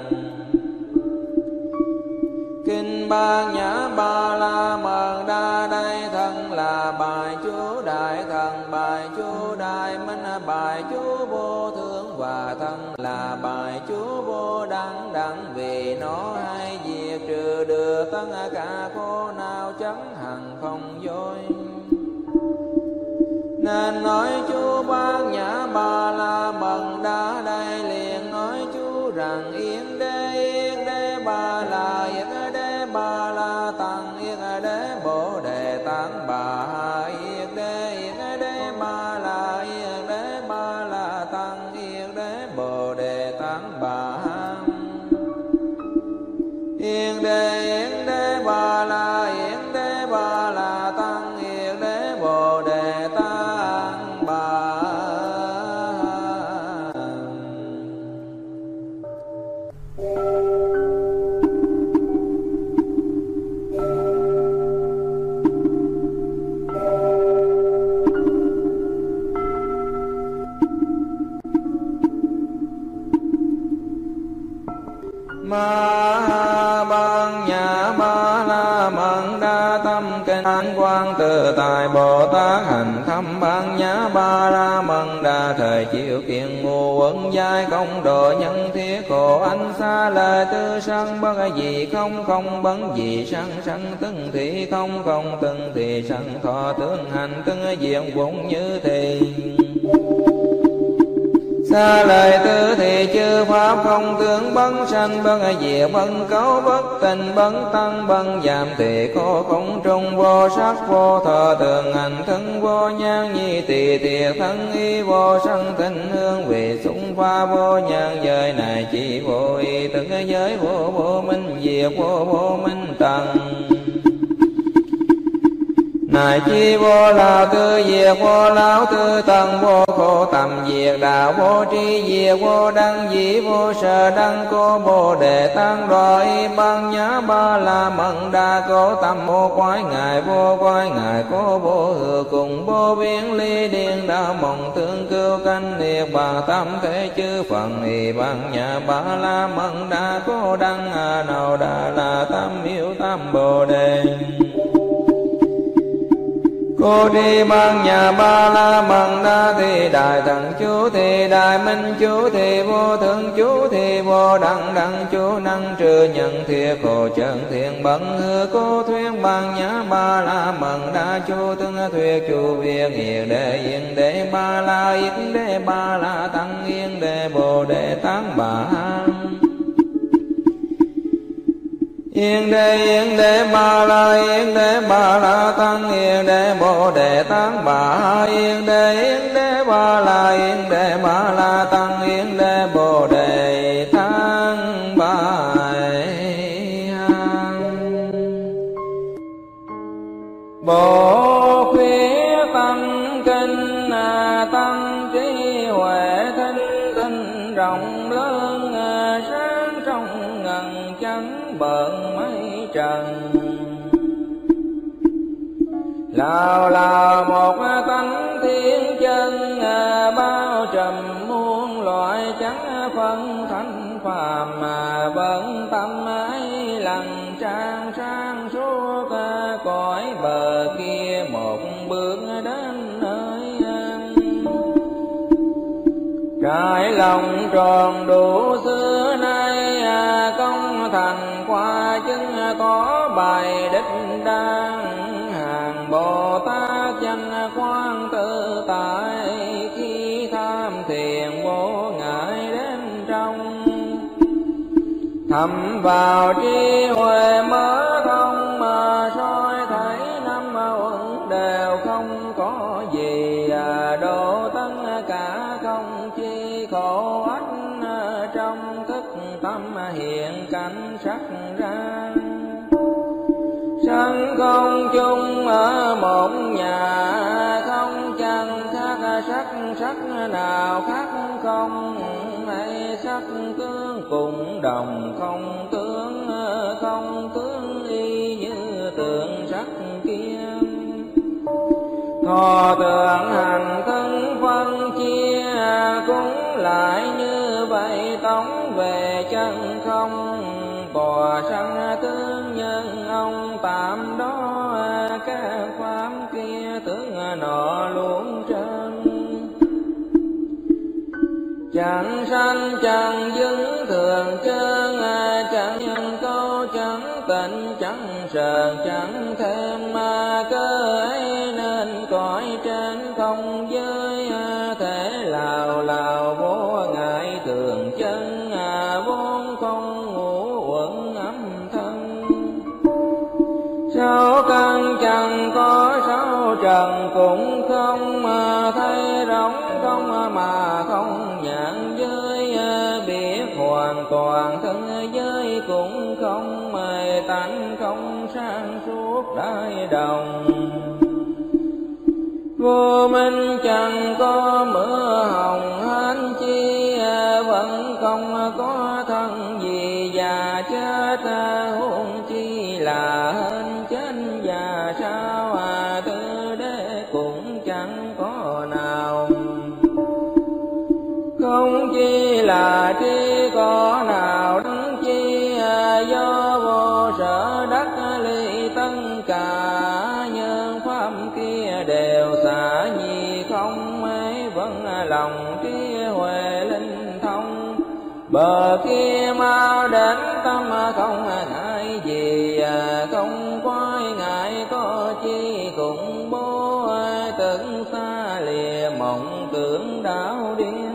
kinh bát nhã ba la mật đa, đây thân là bài chú đại thần, bài chú đại minh, bài chú vô thượng, và thân là bài chú vô đẳng đẳng. Vì nó hay diệt trừ được tất cả khổ não, chấn hằng không dối, nên nói chú bát nhã ba la mật đa. Đây liền nói chú rằng yên đế ba la, yết đế ba la tăng, yết đế bồ đề tăng bà. Yết đế ba la, yết đế ba la tăng, yết đế bồ đề tăng bà. Yết đế ba la, yết đế ba la tăng, yết đế bồ đề tăng bà. Ma bang nhã ba la mật đa, tâm kinh an quang tự tại Bồ Tát hành thâm bang nhã ba la mật đa. Thời chiếu kiện ngu uẩn giai công độ, nhân thiết khổ ánh xa lời tư sanh. Bất gì không không bấn gì sanh, sanh từng thị không không từng thị sanh. Thọ tướng hành từng diện vụng như thì xa lời tư thì chư pháp không tướng bấn sanh. Bất diệt bấn cấu bất tình bấn tăng bấn giảm thì khổ không trung. Vô sắc vô thọ thường hành thân vô nhan nhi tỳ tiệt thân y vô sanh tình hương. Vì xung pha vô nhân giới này chỉ vô y từng giới vô vô minh diệt vô vô minh tầng. Này chi vô là tư diệt vô lão tư tầng, vô khổ tầm diệt đạo vô tri diệt vô đăng dĩ vô sở đăng. Cô bồ đề tăng đòi băng nhã ba la mật đa, cố tâm vô quái ngại vô quái ngại. Cô vô hư cùng vô biến ly điên đạo mộng tương cưu canh liệt bà tâm thế chư phần. Thì băng nhã ba la mật đa, cô đăng nào đà là tâm yêu tâm bồ đề. Cô đi băng nhà ba la mật đa, thì đại thần chú thì đại minh chú thì vô thượng chú thì vô đẳng đẳng chú. Năng trừ nhận thiệt khổ chân thiện bận hư. Cô thuyết băng nhã ba la mật đa, chú tương thuyết chú viên yên đế ba la, yên đế ba la tăng, yên đế bồ đề tăng bà. Yên đế ba la tăng, yên đế bồ đề tăng bà. Yên đế ba la, yên đế ba la tăng, yên đế bồ đề tăng bà. Bồ khuyết tăng kinh, tăng trí huệ thinh tinh rộng lớn. Sáng trong ngần trắng bận mây trần, lao là một tánh thiên chân. Bao trùm muôn loại chẳng phân thanh phàm, mà vẫn tâm ấy lặng trang sang suốt. Cõi bờ kia một bước đến nơi an, trải lòng tròn đủ xưa nay. Công thành qua chứng có bài đích đang, Bồ Tát danh quang tự tại, khi tham thiền vô ngại đến trong. Thầm vào trí huệ mở thông, mà soi thấy năm uẩn đều không có gì, độ tất cả không chi khổ ách, trong thức tâm hiện cảnh sắc ra. Sanh không chung ở một nhà, không chẳng khác sắc, sắc nào khác không, hay sắc tướng cùng đồng không tướng, không tướng y như tượng sắc kia. Thọ tưởng hành thân phân chia, cũng lại như vậy tống về chân không. Bò sanh tướng nhân ông tạm đó, các pháp kia tướng nọ luôn trơn. Chẳng sanh chẳng dứng thường chân, chẳng nhân câu chẳng tịnh chẳng sờn chẳng thêm, cơ ấy nên cõi trên không giới, thể lào lào vô ngại thường chân, vốn không ngũ uẩn âm thân. Sáu căn chẳng có sáu trần cũng không, thấy rỗng không mà không nhận giới, biết hoàn toàn thân giới cũng không, tánh không sang suốt đại đồng. Vô minh chẳng có mưa hồng hán chi, vẫn không có thân gì già chết, huống chi là hên chết già sao, tư đế cũng chẳng có nào. Không chi là trí có nào đấng chi, do vô sở đắc ly tất cả, nhân pháp kia đều xả nhi không, ấy vẫn lòng trí huệ linh thông. Bờ kia mau đến tâm không ngại gì, không quái ngại có chi cùng bố, tưởng xa lìa mộng tưởng đảo điên.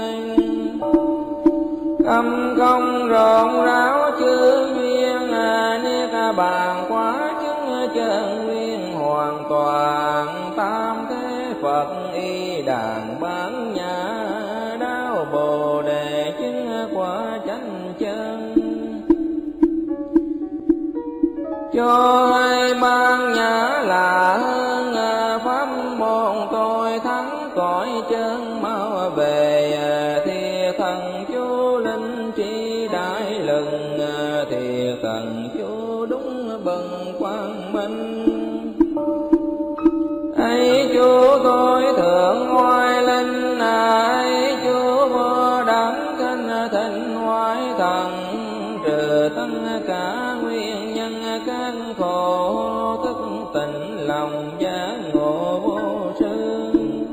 Tâm không rộn ráo chư duyên, niết bàn quá chứng chân nguyên hoàn toàn. Tam thế Phật y đàn bán nhã, đáo Bồ đề chứng quả chánh chân. Cho hai ban nhã là hơn, pháp môn tôi thắng cõi chân mau về. Thiệt thần chú linh trí đại lừng, thiệt thần chú đúng bần quang minh. Ấy chú tôi thượng ngoại linh, ấy chú vô đẳng thanh thịnh ngoại thần. Trừ tất cả nguyên nhân các khổ, thức tỉnh lòng giác ngộ vô sư.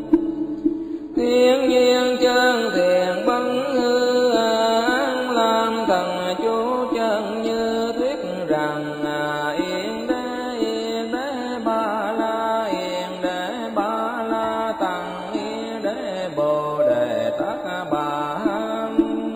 Thiên nhiên chân thiện bấn hư, an làm thần chú chân như thuyết rằng. Yên đế ba la, yên đế ba la tăng, yên đế bồ đề tát bà ham.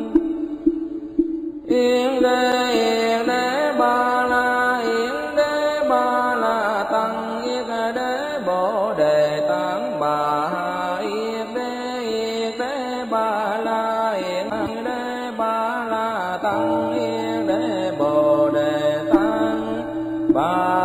Yên đế ba la, yên đế ba la tăng, yên đế bồ đề tát bà ha. Yên đế ba la, yên đế ba la tăng, yên đế bồ đề tát bà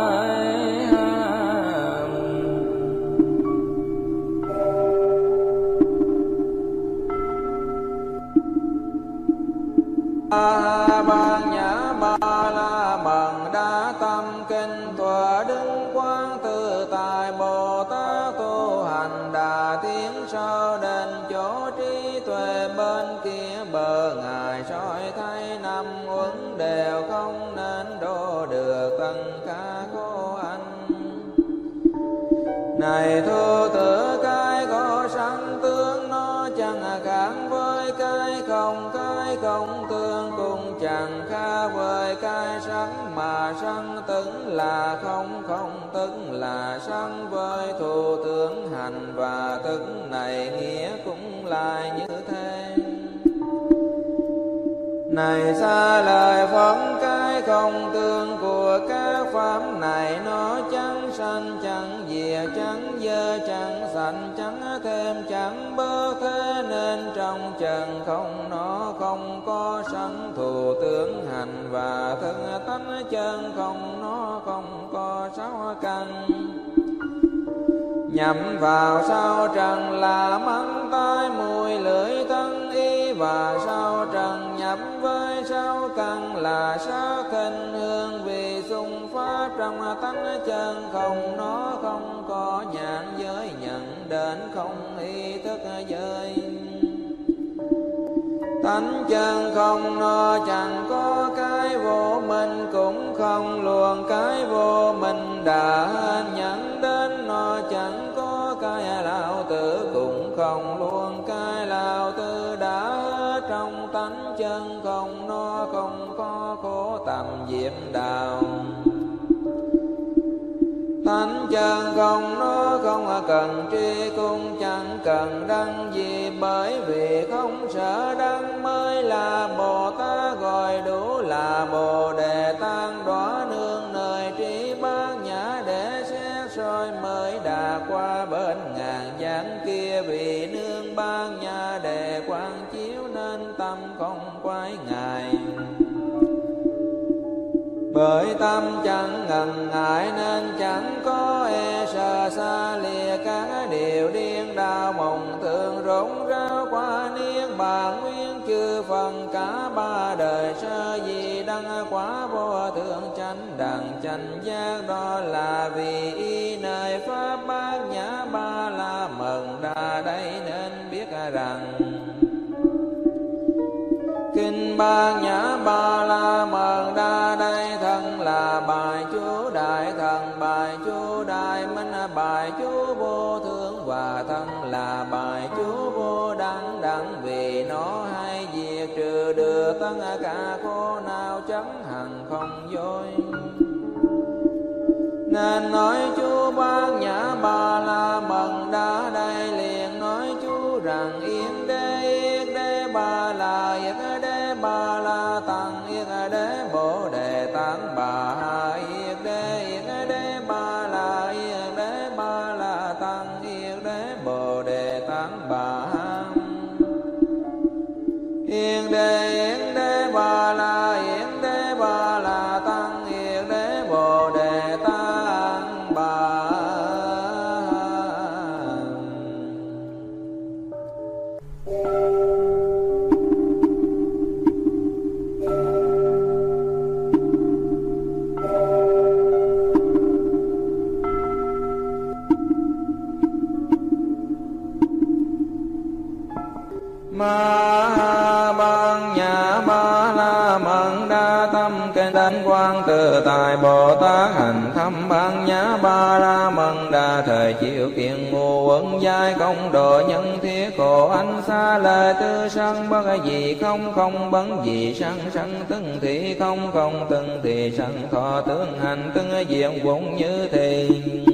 ban nhã ba la mật đa tâm kinh. Tòa đứng quán tự tại Bồ Tát tu hành đà tiến sâu đến chỗ trí tuệ bên kia bờ. Ngài soi thấy năm uẩn đều không nên đổ được tất cả khổ anh. Này thu tử cái có sanh tướng, nó chẳng khác với cái không tương, cũng chẳng khác với cái sắc mà sanh tướng là không tức là sanh với thủ tướng hành, và tức này nghĩa cũng lại như thế. Này xa lời phóng cái không tương của các pháp này, nó chẳng sanh chẳng diệt, chẳng dơ chẳng sanh, chẳng thêm chẳng bớt, thế nên trong trần không nó không có sanh thủ tướng hành, và thân tánh chân không nó không có sáu căn. Nhắm vào sao trần là mắt tai mũi lưỡi thân ý, và sao trần nhập với sáu căn là sắc hình hương vị xung pháp, trong tánh chân không nó không có nhãn giới nhận đến, không ý thức giới. Tánh chân không nó chẳng có cái vô minh, cũng không luôn cái vô minh đã nhận đến, nó chẳng có cái lão tử, cũng không luôn cái lão tử đã hết. Trong tánh chân không nó không có khổ tầm diệm đạo. Tánh chân không nó không cần tri cung, chẳng cần đăng gì, bởi vì không sợ đăng mới là Bồ Tát, gọi đủ là Bồ Đề Tăng đọa nương nơi trí bát nhã, để xét soi mới đã qua bên ngàn giảng kia. Vì nương bát nhã để quán chiếu nên tâm không quái ngại, bởi tâm chẳng ngần ngại nên chẳng có e sợ xa lìa các điều điên đau mộng thường rỗng ráo qua niết bàn nguyên chư phần cả ba đời sơ di đăng quả vô thượng chánh đẳng chánh giác. Đó là vì y nơi pháp bát nhã ba la mật đa đây nên biết rằng kinh bát nhã ba la mật đa đây thân là bài chú đại thần, bài chú đại minh, bài chú vô thượng, và thân là bài chú vô đẳng đẳng. Vì nó hay diệt trừ được tất cả khổ nào chẳng hằng không dối, nên nói chú bát nhã ba la mật đa đây liền nói chú rằng yên đế ba la yết đế ba la tăng yết đế bồ đề tăng bà yết đế ba la yết đế ba la tăng yết đế bồ đề tăng bà yết đế ba la yết đế ba la tăng yết đế bồ đề tăng bà. Ma bang nhã ba la mật đa tâm kinh tánh quang tự tại Bồ Tát hành thâm bang nhã ba la mật đa thời chiếu kiện ngu uẩn giai công độ nhân thiết khổ ánh xa lời tư sanh bất gì không không bấn gì sanh sanh từng thị không không từng thị sanh thọ tướng hành từng diện vốn như thì.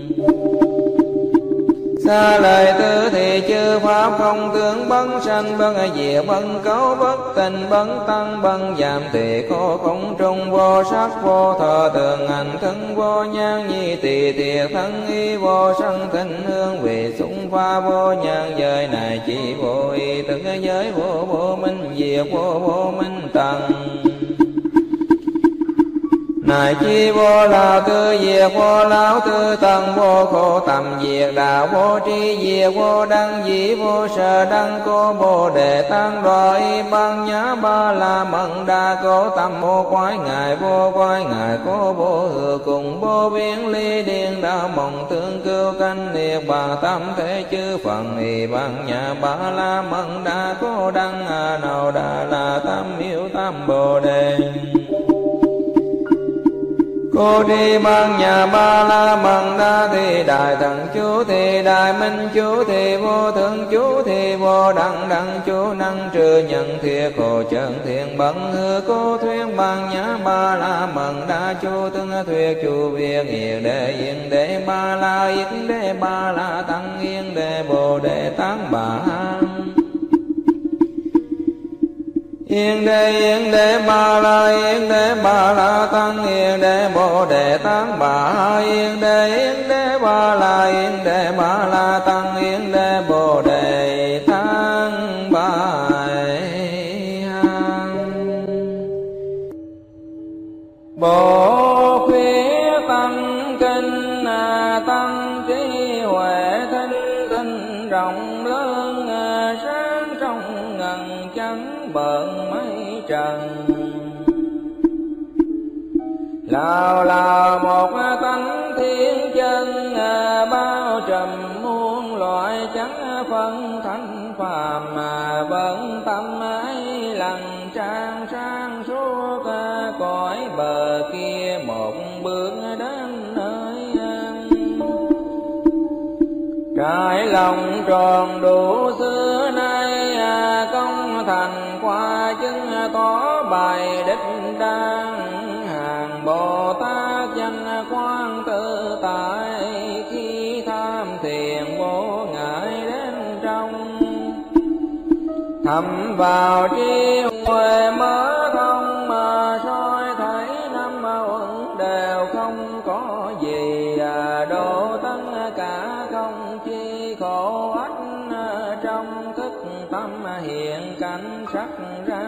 Xa lời tư thì chư pháp không tướng bấn sanh bấn diệt bấn cấu bất tình bấn tăng bấn giảm thì khổ không trung vô sắc vô thọ tường hành thân vô nhan nhi tỳ tiệt thân y vô sanh thịnh hương vì xung pha vô nhan giới này chỉ vô y tức giới vô vô minh diệt vô vô minh tầng. Này chi vô lão tư diệt vô lão tư tầng vô khổ tầm diệt đạo vô tri diệt vô đăng dĩ vô sở đăng cô bồ đề tăng đọa y băng nhã ba la mật đa cố tâm vô quái ngài cố vô hư cùng vô biến ly điên đạo mộng tương cưu canh niết bàn tâm thế chư phần y băng nhã ba la mật đa cố đăng nào đà la tâm yêu tâm bồ đề. Cô đi ban nhà Ba La Mật Đa thì đại thần chú thì đại minh chú thì vô thượng chú thì vô đẳng đẳng chú năng trừ nhận thiệt khổ chân thiện bận hư cô thuyên ban nhà Ba La Mật Đa chú tương thuyết chú viên yên đệ Ba La yên đệ Ba La tăng yên đệ Bồ Đề tán bà yên đế Ba La tăng yên đế Bồ Đề tán bà yên đế Ba La tăng yên đế Bồ Đề tán bà. Bộ khuyết tăng kinh tăng trí huệ thinh rộng lớn sáng trong ngần trắng bận mây trần. Lào một tánh thiên chân bao trùm muôn loại chẳng phân thanh phàm vẫn tâm ấy lặng trang sang suốt cõi bờ kia một bước đến nơi an. Trải lòng tròn đủ xưa nay công thành qua chứng có bài đích đang hàng Bồ Tát danh quan tự tại khi tham thiền vô ngại đến trong. Thầm vào trí huệ mở thông mà soi thấy năm uẩn đều không có gì độ tất cả không chi khổ ách trong thức tâm hiện cảnh sắc ra.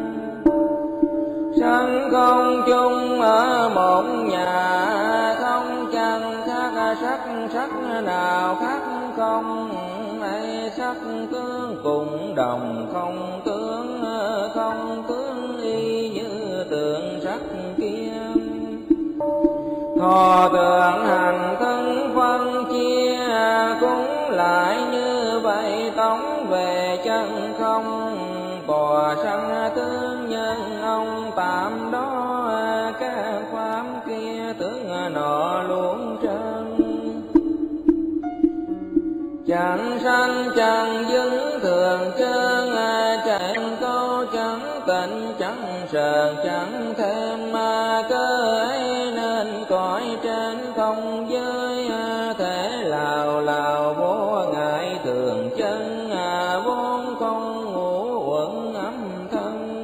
Sanh không chung ở một nhà không chẳng khác sắc nào khác không ấy sắc tướng cùng đồng không tướng y như tượng sắc kia. Thọ tượng hành thân phân chia cũng lại như vậy tống về chân không. Bò sanh tướng nhân ông tạm đó các pháp kia tướng nọ luôn trơn. Chẳng sanh chẳng dứng thường chân chẳng câu chẳng tịnh chẳng sờn chẳng thêm cơ ấy nên cõi trên không giới thể lào vô ngại thường chân vốn không ngủ uẩn âm thân.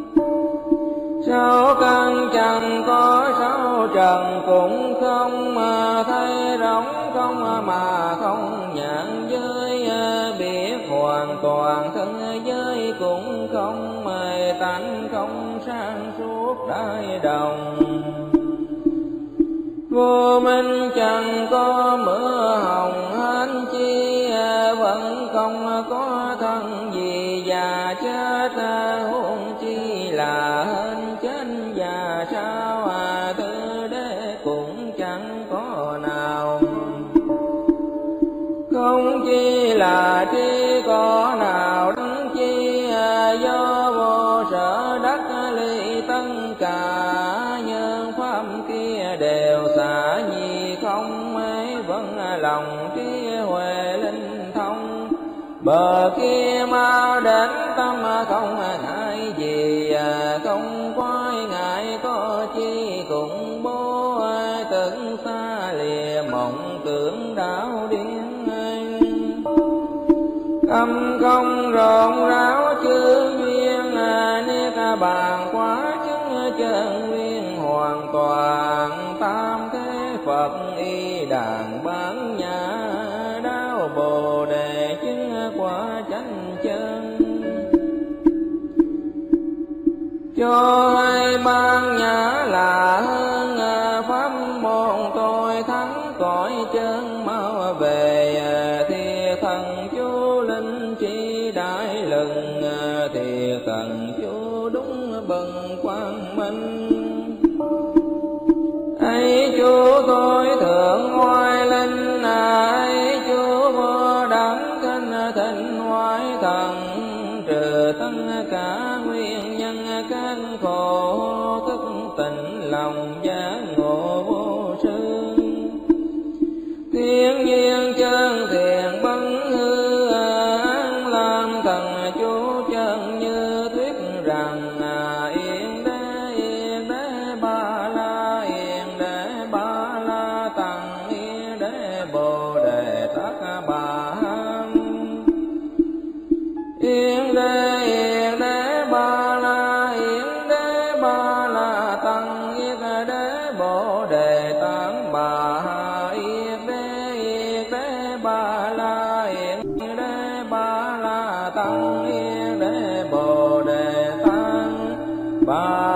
Sáu căn chẳng có sáu trần cũng không thấy rỗng không mà không nhận giới biết hoàn toàn thân giới cũng không tánh không sang suốt đại đồng. Vô minh chẳng có mưa hồng hến chi vẫn không có thân gì già chết huống chi là hên chết già sao tư đế cũng chẳng có nào. Không chi là tri có nào đấng chi do vô sở đắc ly tất cả nhân pháp kia đều xả nhi không ấy vẫn lòng trí huệ linh thông. Bờ kia mau đến tâm không ngại gì không quái ngại có chi cùng bố tưởng xa lìa mộng tưởng đảo điên. Tâm không rộn ráo chư duyên niết bàn quá chứng chân nguyên hoàn toàn. Tam thế Phật y đàn bán nhà đáo Bồ Đề chứng quả chánh chân. Cho hai ban nhã là hơn pháp môn tôi thắng cõi chân mau về. Thì thần chú linh chi đại lần thì thần chú đúng bần quang minh. Ấy chú tôi thượng ngoại linh ấy chú vô đẳng kinh thịnh ngoại thần. Trừ tất cả nguyên nhân các khổ thức tỉnh lòng giác ngộ Yên nhiên chân thiện bấn hư an làm thần chú chân như tuyết rằng yên đế ba la yên đế ba la tăng yên đế bồ đề tát bà yên đế ba la yên đế ba la tăng yên đế bồ đề tát bà yên đế ba la yên đế ba la tăng yên đế bồ đề tát bà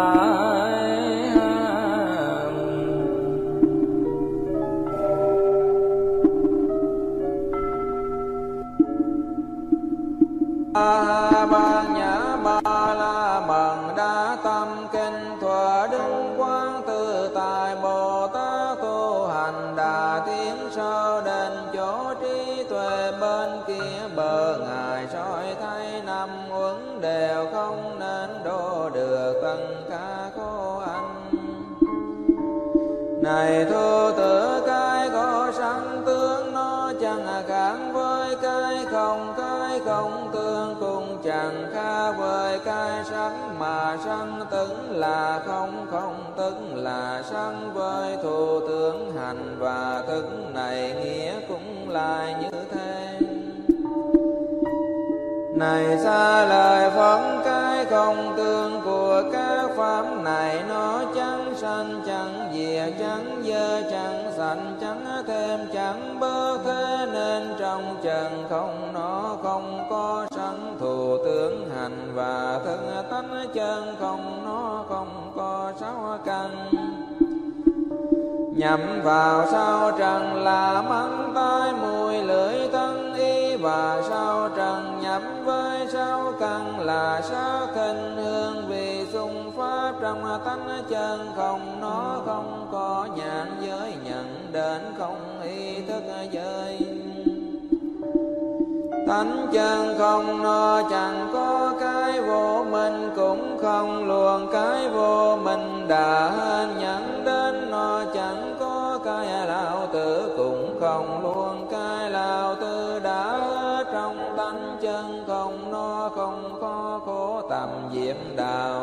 ban nhã ba la mật đa tâm kinh thuở đức quán tự tại Bồ Tát tu hành đà tiến sâu đến chỗ trí tuệ bên kia bờ ngài soi thấy năm uẩn đều không nên độ được tất cả khổ ách. Này thu tử cái có sanh tướng nó chẳng khác với cái không tương cùng chẳng khác với cái sắc mà sanh tức là không tức là sanh với thu tướng hành và thức này nghĩa cũng lại như thế. Này xa lời phóng cái không tương của các pháp này nó chẳng sanh chẳng diệt chẳng dơ chẳng sanh chẳng thêm chẳng bớt thế nên trong trần không nó không có sanh thù tướng hành và thức tánh chân không nó không có sáu căn. Nhắm vào sao trần là mắt tai mũi lưỡi thân ý và sao trần nhắm với sao căn là sắc thịnh hương vị xung pháp trong tánh chân không nó không có nhãn giới nhận đến không ý thức giới. Tánh chân không nó chẳng có cái vô minh cũng không luôn cái vô minh đã nhận đến nó chẳng có cái lão tử cũng không luôn cái lão tử đã hết trong tánh chân không nó không có khổ tầm diệm đạo.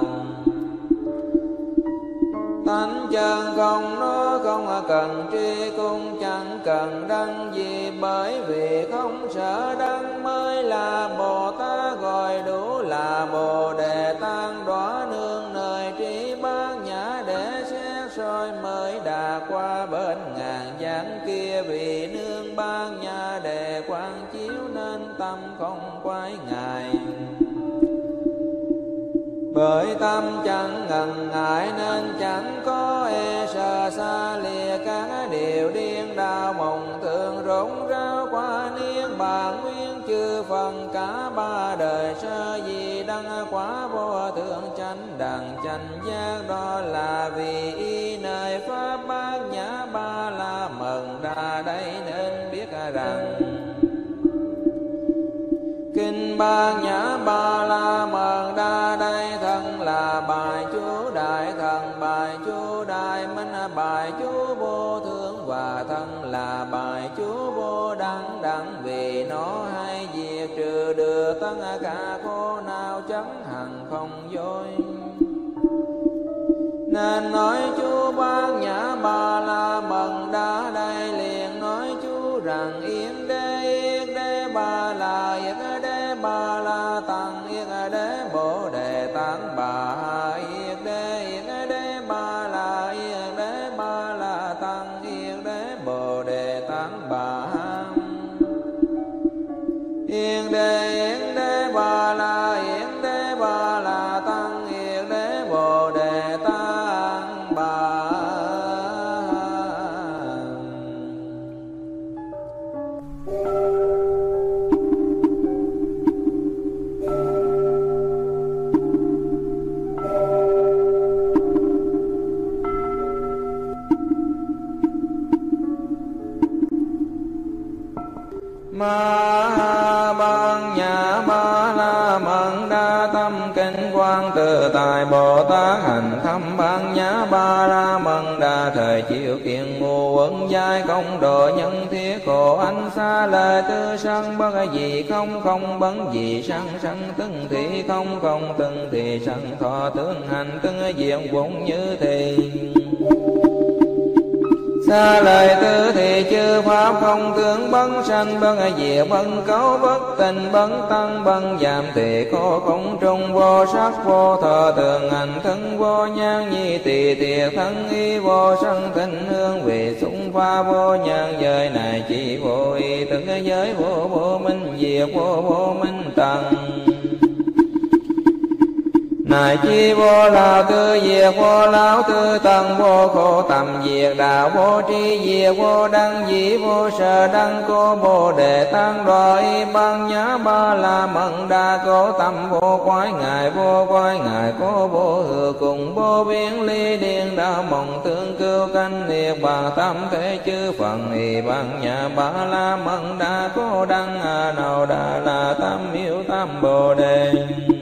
Tánh chân không nó không cần tri cũng chẳng cần đăng gì bởi vì không sợ đăng mới là Bồ Tát gọi đủ là Bồ Đề Tăng đọa nương nơi trí bát nhã để xét soi mới đã qua bên ngàn giảng kia vì nương bát nhã để quán chiếu nên tâm không quái ngại. Bởi tâm chẳng ngần ngại nên chẳng có e sợ xa lìa các điều điên đau mộng thường rỗng ráo qua niết bàn nguyên chư phần cả ba đời sơ di đăng quả vô thượng chánh đẳng chánh giác đó là vì y nơi pháp bát nhã ba la mật đa đây nên biết rằng kinh bát nhã ba la mật đa đây thân là bài chú đại thần bài chú đại minh bài chú vô thượng và thân là bài chú vô đẳng đẳng vì nó hay diệt trừ được tất cả khổ nào chấm hằng không dối. Nên nói chú bát nhã ba la mật đa đây liền nói chú rằng yên đế ba la yết đế ba la tăng yết đế bồ đề tát bà yết đế ba la yết đế ba la tăng yết đế bồ đề tát bà yết đế ba la yết đế ba la tăng yết đế bồ đề tát bà. Ma ban nhã ba la mật đa tâm kinh Quang Tự Tại Bồ Tát hành thâm ban nhã ba la mật đa thời chiếu kiện ngũ uẩn giai công độ nhân thiết khổ ánh xa lời tư sanh bất dị không không bấn dị sanh sanh từng thị không không từng thị sanh thọ tướng hành từng diện vốn như thì xa lời tư thì chư pháp không tướng bấn sanh bấn diệt bấn cấu bất tình bấn tăng bấn giảm thì khổ không trung vô sắc vô thọ tường hành thân vô nhan nhi tỳ tiệt thân y vô sân tình hương vị xung pha vô nhan giới này chỉ vô y từng giới vô vô minh diệt vô vô minh tầng này chi vô lao tư diệt vô lão tư tầng vô khổ tầm diệt đạo vô tri diệt vô đăng dĩ vô sở đăng cô bồ đề tăng đoại băng nhã ba la mật đa cố tâm vô quái ngài cố vô hư cùng vô biến ly điên đạo mộng tương cưu canh niết bàn tâm thế chư phần y băng nhã ba la mật đa cố đăng nào đà la tâm yếu tâm bồ đề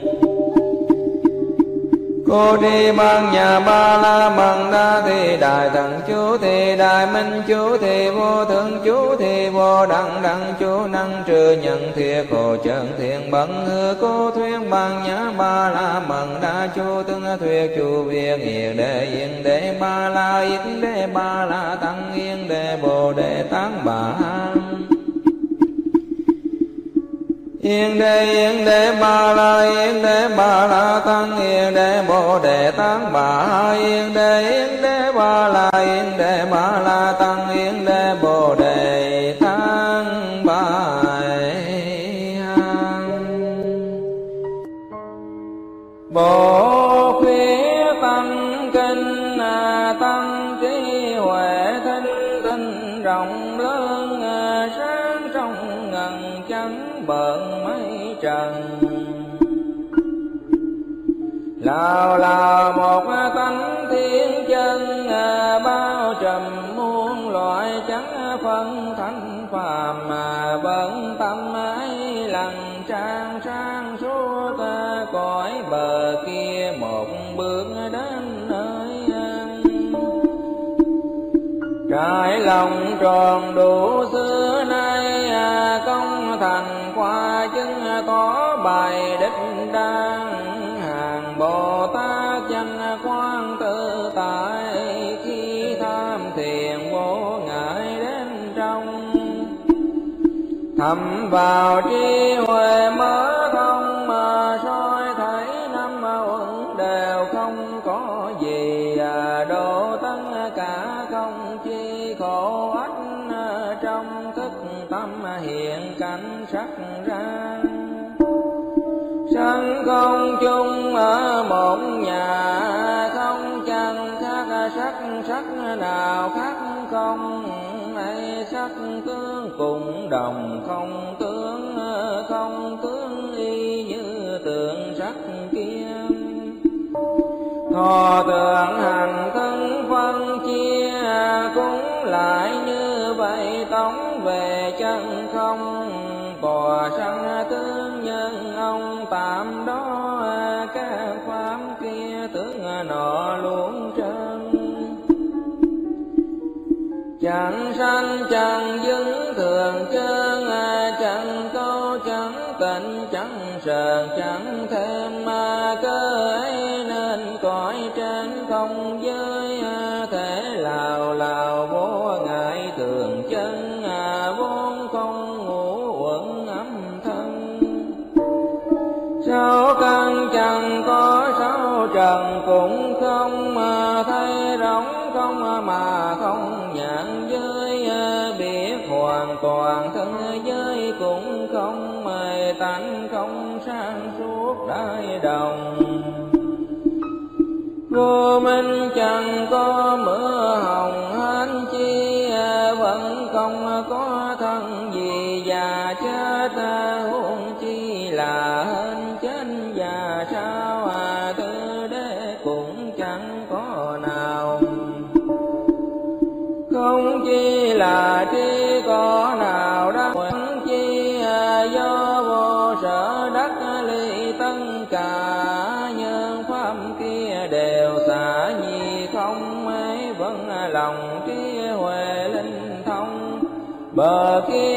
cô đi ban nhà ba la mật đa thì đại thần chú thì đại minh chú thì vô thượng chú thì vô đẳng đẳng chú năng trừ nhận thiệt khổ chân thiện bận hư cô thuyết ban nhã ba la mật đa chú tương thuyết chú viên yên đế ba la yên đế ba la tăng yên đế bồ đề tán bà yên đế ba la tăng yên đế bồ đề tán bà yên đế ba la tăng yên đế bồ đề tán bà bồ khuyết tăng kinh tăng trí huệ thinh rộng lớn sáng trong ngần trắng bận mây trần là một tánh thiên chân bao trùm muôn loại chẳng phân thanh phàm mà bận tâm ấy lần sang suốt cõi bờ kia một bước đến nơi an trải lòng tròn đủ xưa nay công thành khoa chứng có bài đích đăng hàng Bồ Tát danh Quang Tự Tại khi tham thiền vô ngại đến trong thầm vào trí huệ mở thông mà soi thấy năm uẩn đều không có gì độ tất cả không chi khổ ách trong thức tâm hiện cảnh sắc ra sanh không chung ở một nhà không chẳng khác sắc nào khác không ấy sắc tướng cùng đồng không tướng y như tượng sắc kia thọ tượng hành thân phân chia cũng lại như vậy tống về chân không bò sanh tướng nhân ông tạm đó các pháp kia tướng nọ luôn trơn chẳng sanh chẳng dứng thường chân chẳng câu chẳng tịnh chẳng sờn chẳng thêm cơ ấy nên cõi trên không giới thể lào vô ngại thường chân vốn không ngũ uẩn âm thân sáu căn chẳng có sáu trần cũng không thấy rỗng không mà không nhận giới biết hoàn toàn thân giới cũng không tánh không sang suốt đại đồng vô minh chẳng có mưa hồng hán chi vẫn không có thân gì già chết huống chi là hên chết già sao tư đế cũng chẳng có nào không chi là tri có nào đắc chi do vô sở đắc ly tất cả như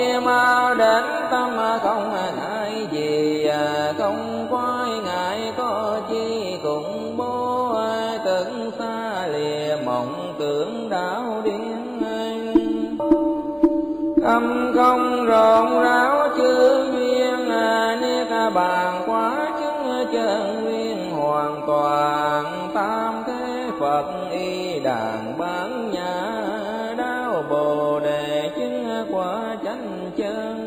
chi mau đến tâm không ngại gì, không quay ngại có chi cùng bố, từng xa lìa mộng tưởng đảo điên. Tâm không rộn ráo chư duyên, niết bàn quá chứng chân nguyên hoàn toàn. Tam thế Phật y đàn bán nhã, đáo Bồ Đề chứng quả chánh chân.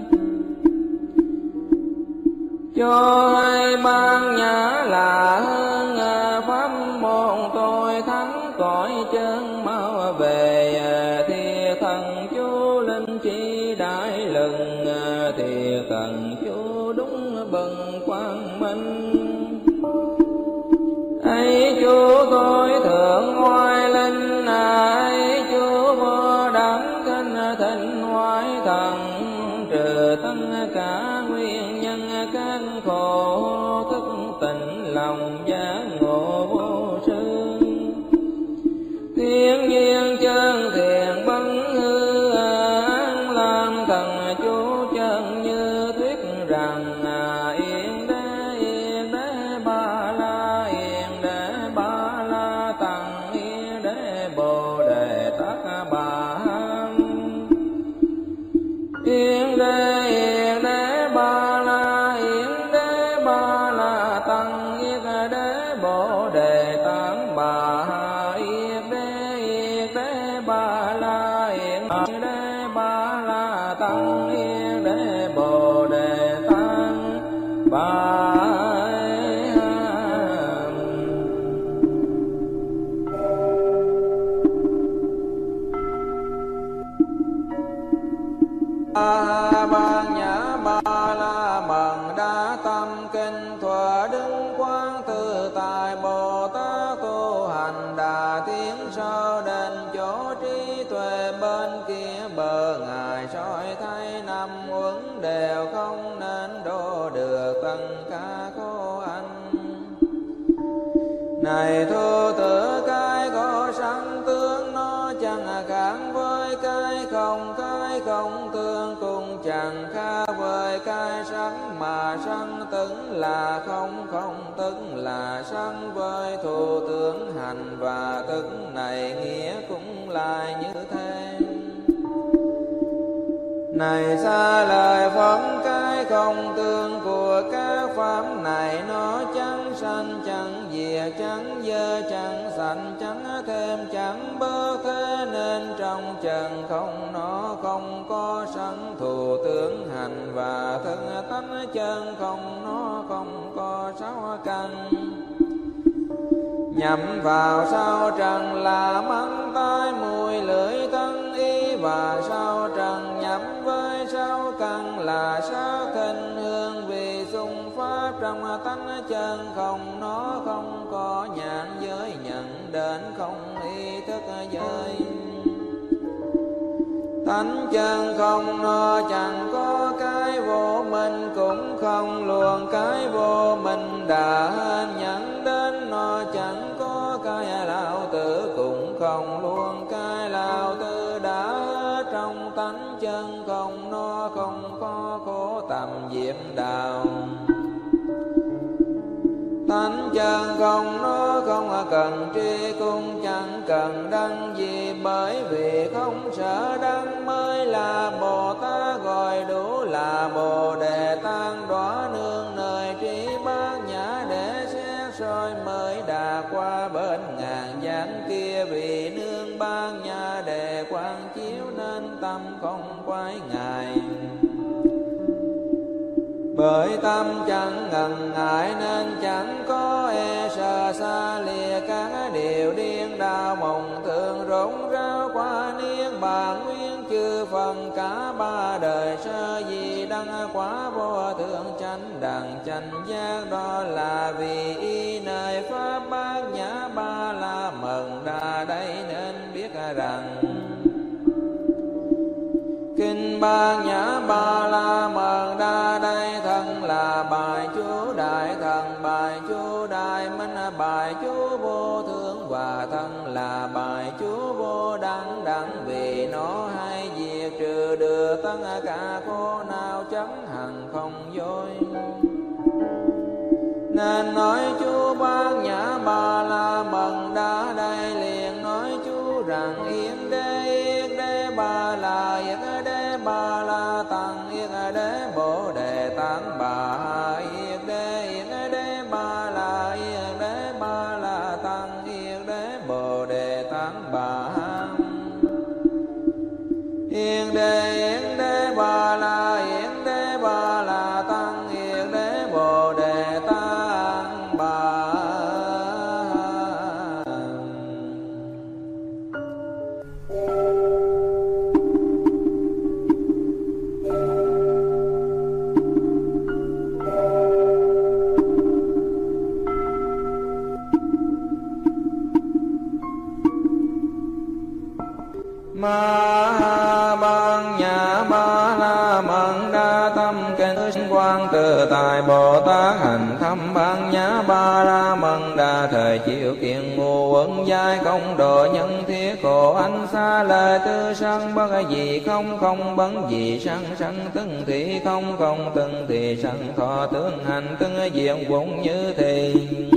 Cho hai ban nhã là hơn pháp môn tôi thắng cõi chân mau về. Thì thần chú linh chi đại lừng, thì thần chú đúng bần quang minh. Ấy chú tôi thượng ngoại linh, ấy chú vô đẳng kinh thịnh ngoại thần. Trừ tất cả nguyên nhân các khổ, thức tỉnh lòng giác ngộ vô sư. Thiên nhiên chân thiện bấn hư, an làm thần chú chân như thuyết rằng. Yên đế ba la, yên đế ba la tăng, yên đế bồ đề tát bà. Yên đế ba la, yên đế ba la tăng, yên đế bồ đề tát bà. Yên đế ba la, yên đế ba la tăng, yên đế bồ đề tát bà. Ban nhã ba la mật đa tâm kinh, thuở đứng quán tự tại Bồ Tát tu hành đà tiến sâu đến chỗ trí tuệ. Bên kia bờ ngài soi thấy năm uẩn đều không nên đổ được tất cả khổ anh. Này thu tử cái có sanh tướng, nó chẳng khác với cái không tương, cũng chẳng khác với cái sanh mà sanh, tức là không tức là sanh. Với thù tướng hành và tức này nghĩa cũng lại như thế. Này xa lời phóng cái không tương của các pháp này, nó chẳng sanh chẳng diệt, chẳng dơ chẳng sanh, chẳng thêm chẳng bớt. Thế nên trong trần không nó không có sanh, thù tướng hành và thân tánh chân không nó không có sáu căn. Nhắm vào sao trần là mắt tai mũi lưỡi thân ý, và sao trần nhắm với sáu căn là sáu thịnh hương vị xung pháp. Trong tánh chân không nó không có nhãn giới nhận đến, không ý thức giới. Tánh chân không nó chẳng có cái vô minh, cũng không luôn cái vô minh đã nhận đến. Nó chẳng có cái lão tử, cũng không luôn cái lão tử đã hết. Trong tánh chân không nó không có khổ tầm diệm đạo. Tánh chân không nó không cần tri, cũng chẳng cần đăng gì. Bởi vì không sợ đăng mới là Bồ Tát, gọi đủ là Bồ Đề Tăng. Đóa nương nơi trí bát nhã để xét soi, mới đã qua bên ngàn giảng kia. Vì nương bát nhã để quán chiếu, nên tâm không quái ngại. Bởi tâm chẳng ngần ngại, nên chẳng có e sợ xa lìa các điều điên đau mộng thường rỗng ráo. Qua niết bàn nguyên chư phần cả ba đời, sơ di đăng quả vô thượng chánh đẳng chánh giác. Đó là vì y nơi pháp bát nhã ba la mật đa, đây nên biết rằng kinh bát nhã ba la mật đa đây thân là bài chú đại thần, bài chú đại minh, bài chú vô thượng, và thân là bài chú vô đẳng đẳng. Vì nó hay diệt trừ được tất cả khổ nào chẳng hằng không dối. Nên nói chú Bát Nhã Ba La Mật Đa đây liền nói chú rằng Yết đế Ba La Yết đế Ba La Tăng Yết đế Bồ Đề Tát Bà Yết đế Ba La Yết đế Ba La Tăng Yết đế Bồ Đề Tát Bà Yết đế Ba La Yết đế Ba La Tăng Yết đế Bồ Đề Tát Bà. Ma Ban Nhã Ba La Mật Đa Tâm Kinh Quang Tự Tại Bồ Tát hành thâm Ban Nhã Ba La Mật Đa thời chiếu kiện ngũ uẩn giai công độ nhân thiết khổ ánh xa lời tư sanh bất gì không không bấn gì sanh sanh từng thị không không từng thị sanh thọ tướng hành từng diện vụng như thì.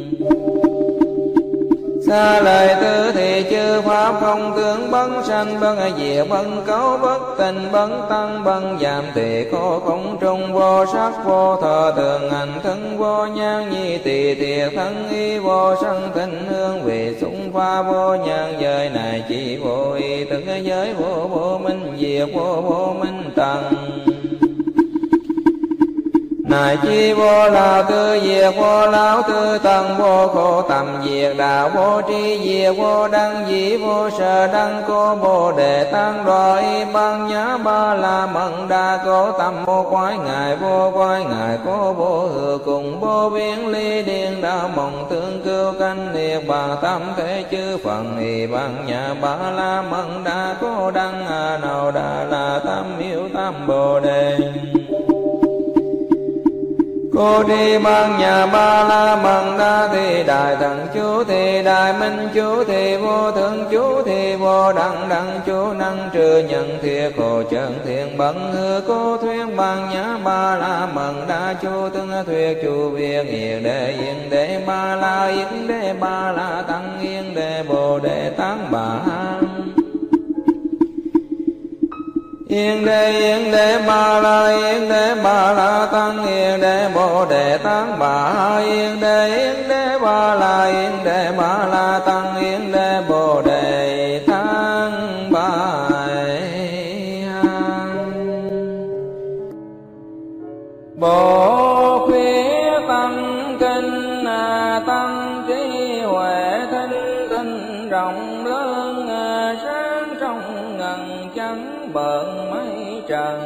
Xa lời tư thì chư pháp không tướng bấn sanh bấn diệt bấn cấu bất tình bấn tăng bấn giảm thì khổ không trung vô sắc vô thọ tường hành thân vô nhan nhi tỳ thiệt thân y vô sân thịnh hương vị sung pha vô nhan giới này chỉ vô y từng giới vô vô minh diệt vô vô minh tầng. Này chi vô lao tư diệt vô lão tư tầng vô khổ tầm diệt đạo vô tri diệt vô đăng dĩ vô sở đăng cô bồ đề tăng đoại Ban Nhã Ba La Mật Đa cố tâm vô quái ngài cố vô hư cùng vô biến ly điên đạo mộng tương cưu canh liệt bằng tâm thế chư phần y Ban Nhã Ba La Mật Đa cố đăng nào đà là tâm yêu tâm bồ đề. Cô đi Ban Nhã Ba La Mật Đa thì đại thần chú thì đại minh chú thì vô thượng chú thì vô đẳng đẳng chú năng trừ nhận thiệt khổ chân thiện bận hư cô thuyết Ban Nhã Ba La Mật Đa chú tương thuyết chú viên yên đế Ba La yên đế Ba La tăng yên đế Bồ Đề Tát Bà Yên đế Ba La tăng yên đế Bồ Đề Tát Bà Yên đế Ba La tăng yên đế Bồ Đề Tát Bà. Bộ khuyết tâm kinh tăng trí huệ thinh rộng lớn sáng trong ngần trắng bận mây trần.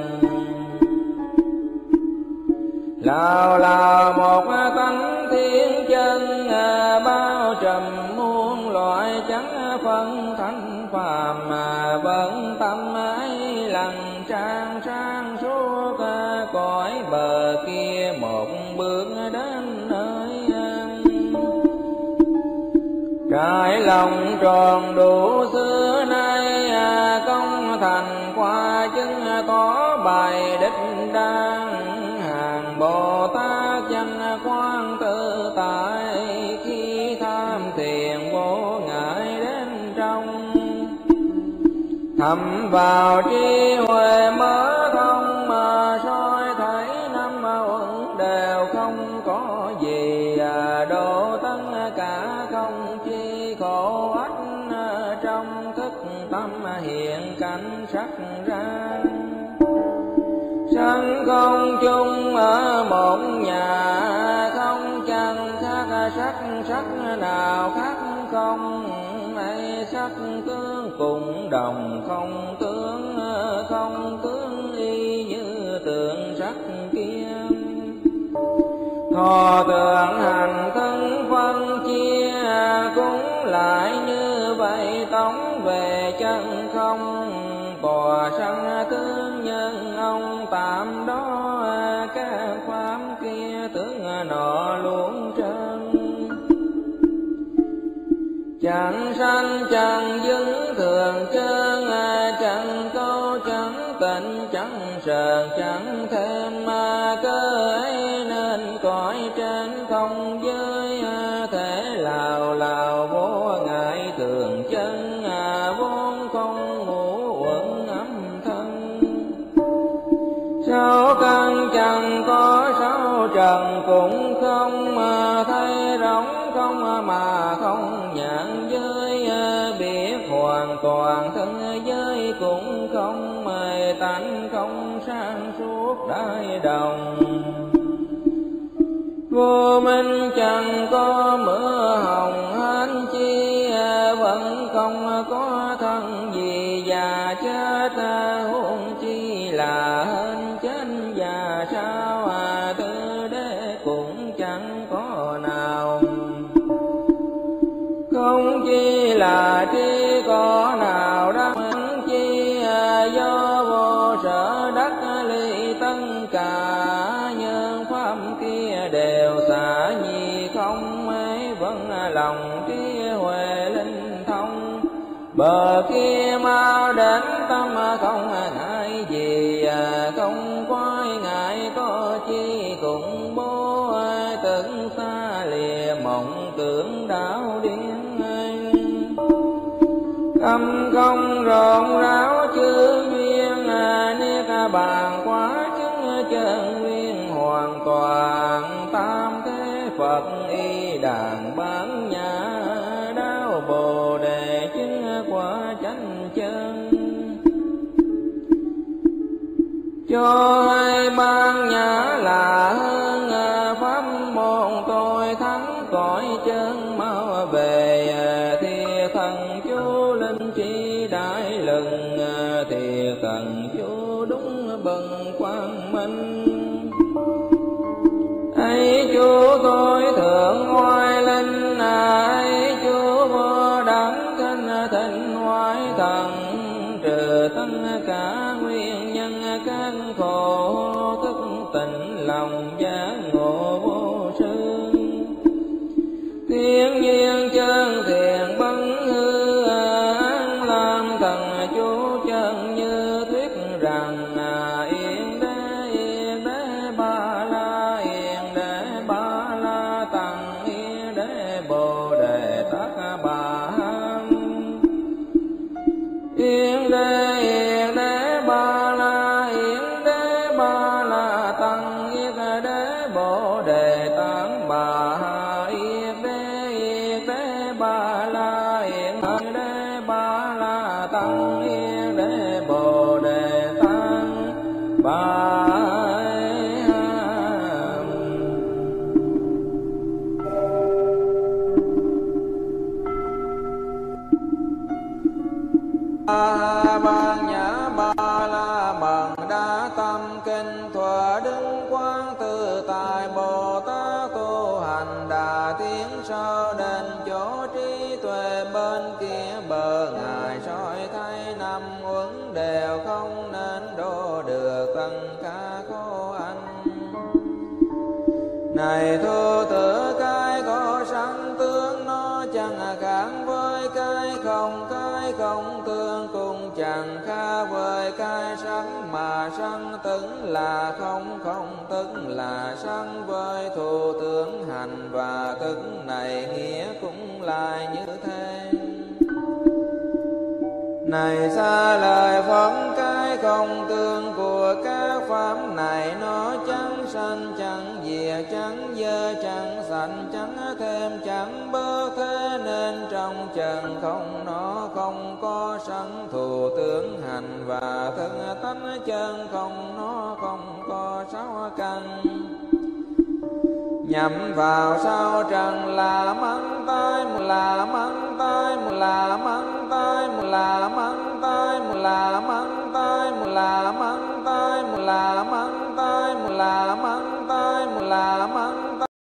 Lào một tánh thiên chân bao trùm muôn loại chẳng phân thanh phàm mà vẫn tâm ấy lặng trang sang suốt cõi bờ kia một bước đến nơi an. Trải lòng tròn đủ xưa nay công thành qua chứng có bài đích đang hàng Bồ Tát danh quang tự tại khi tham thiền vô ngại đến trong. Thầm vào trí huệ mở thông mà soi thấy năm uẩn đều không có gì độ tất cả không chi khổ ách trong thức tâm hiện cảnh sắc ra. Sanh không chung ở một nhà không chẳng khác sắc nào khác không ấy sắc tướng cùng đồng không tướng y như tượng sắc kia. Thọ tượng hành thân phân chia cũng lại như vậy tống về chân không. Tòa sanh tướng nhân ông tạm đó các pháp kia tướng nọ luôn trơn. Chẳng sanh chẳng dứng thường chân chẳng câu chẳng tịnh chẳng sờn chẳng thêm cơ ấy, nên cõi trên không giới thể lào lào vô ngại thường chân, vốn không ngũ uẩn âm thân. Sáu căn chẳng có sáu trần cũng không, thấy rỗng không mà không nhận giới, biết hoàn toàn thân giới cũng không, tánh không sang suốt đại đồng. Vô minh chẳng có mưa hồng hán chi, vẫn không có thân gì già chết, huống chi là hên chết già sao, tư đế cũng chẳng có nào. Không chi là tri có nào đắc chi, do vô sở đắc ly tất cả nhân pháp kia đều xả nhi không, ấy vẫn lòng trí huệ linh thông. Bờ kia mau đến tâm không ngại gì, không quái ngại có chi cùng bố, tưởng xa lìa mộng tưởng đảo điên. Tâm không rộn ráo chư duyên, niết bàn quá chứng chân nguyên hoàn toàn. Tam thế Phật y đàn bán nhã, đáo Bồ đề chứng quả chánh chân. Cho hai ban nhã là hơn, pháp môn tôi thắng cõi chân mau về. Thì thần chú linh chi đại lừng, thì thần chú đúng bần quang minh. Ấy chú tôi thượng oai linh, ấy chú vô đẳng thanh thịnh hoài thần. Trừ tất cả nguyên nhân các khổ, thức tỉnh lòng giác ngộ vô sư. Thiên nhiên chân thiện bấn hư, an làm thần chú chân như thuyết rằng. Yên đế ba la, yên đế ba la tăng, yên đế bồ đề tát bà hán. Yên đế ba la, yên đế ba la tăng, yên đế bồ đề tát bà hán. Yên đế ba la, yên đế ba la tăng, yên đế bồ đề tát bà hán. Ban nhã ba la bằng đa tâm kinh, thuở đứng quán tự tại Bồ Tát tu hành đà tiến sâu đến chỗ trí tuệ. Bên kia bờ ngài soi thấy năm uẩn đều không, nên đô được tất cả khổ anh. Này thu tử, cái có sanh tướng nó chẳng khác với cái không tương cũng chẳng khác với cái sanh, mà sanh tức là không tức là sanh. Với thù tướng hành và tức này nghĩa cũng là như thế. Này xa lời Phật, cái không tương của các pháp này nó chẳng sanh chẳng diệt, chẳng dơ chẳng sanh, chẳng thêm chẳng bớt. Thế nên trong trần không nó không có sanh thù tướng hành và thân tánh. Chân không nó không có sáu căn. Nhắm vào sau trần là mắng tai, là mắng tai, là mắng tai, là mắng tai, là mắng tai, là mắng tai, là mắng tai, là mắng tai, là mắng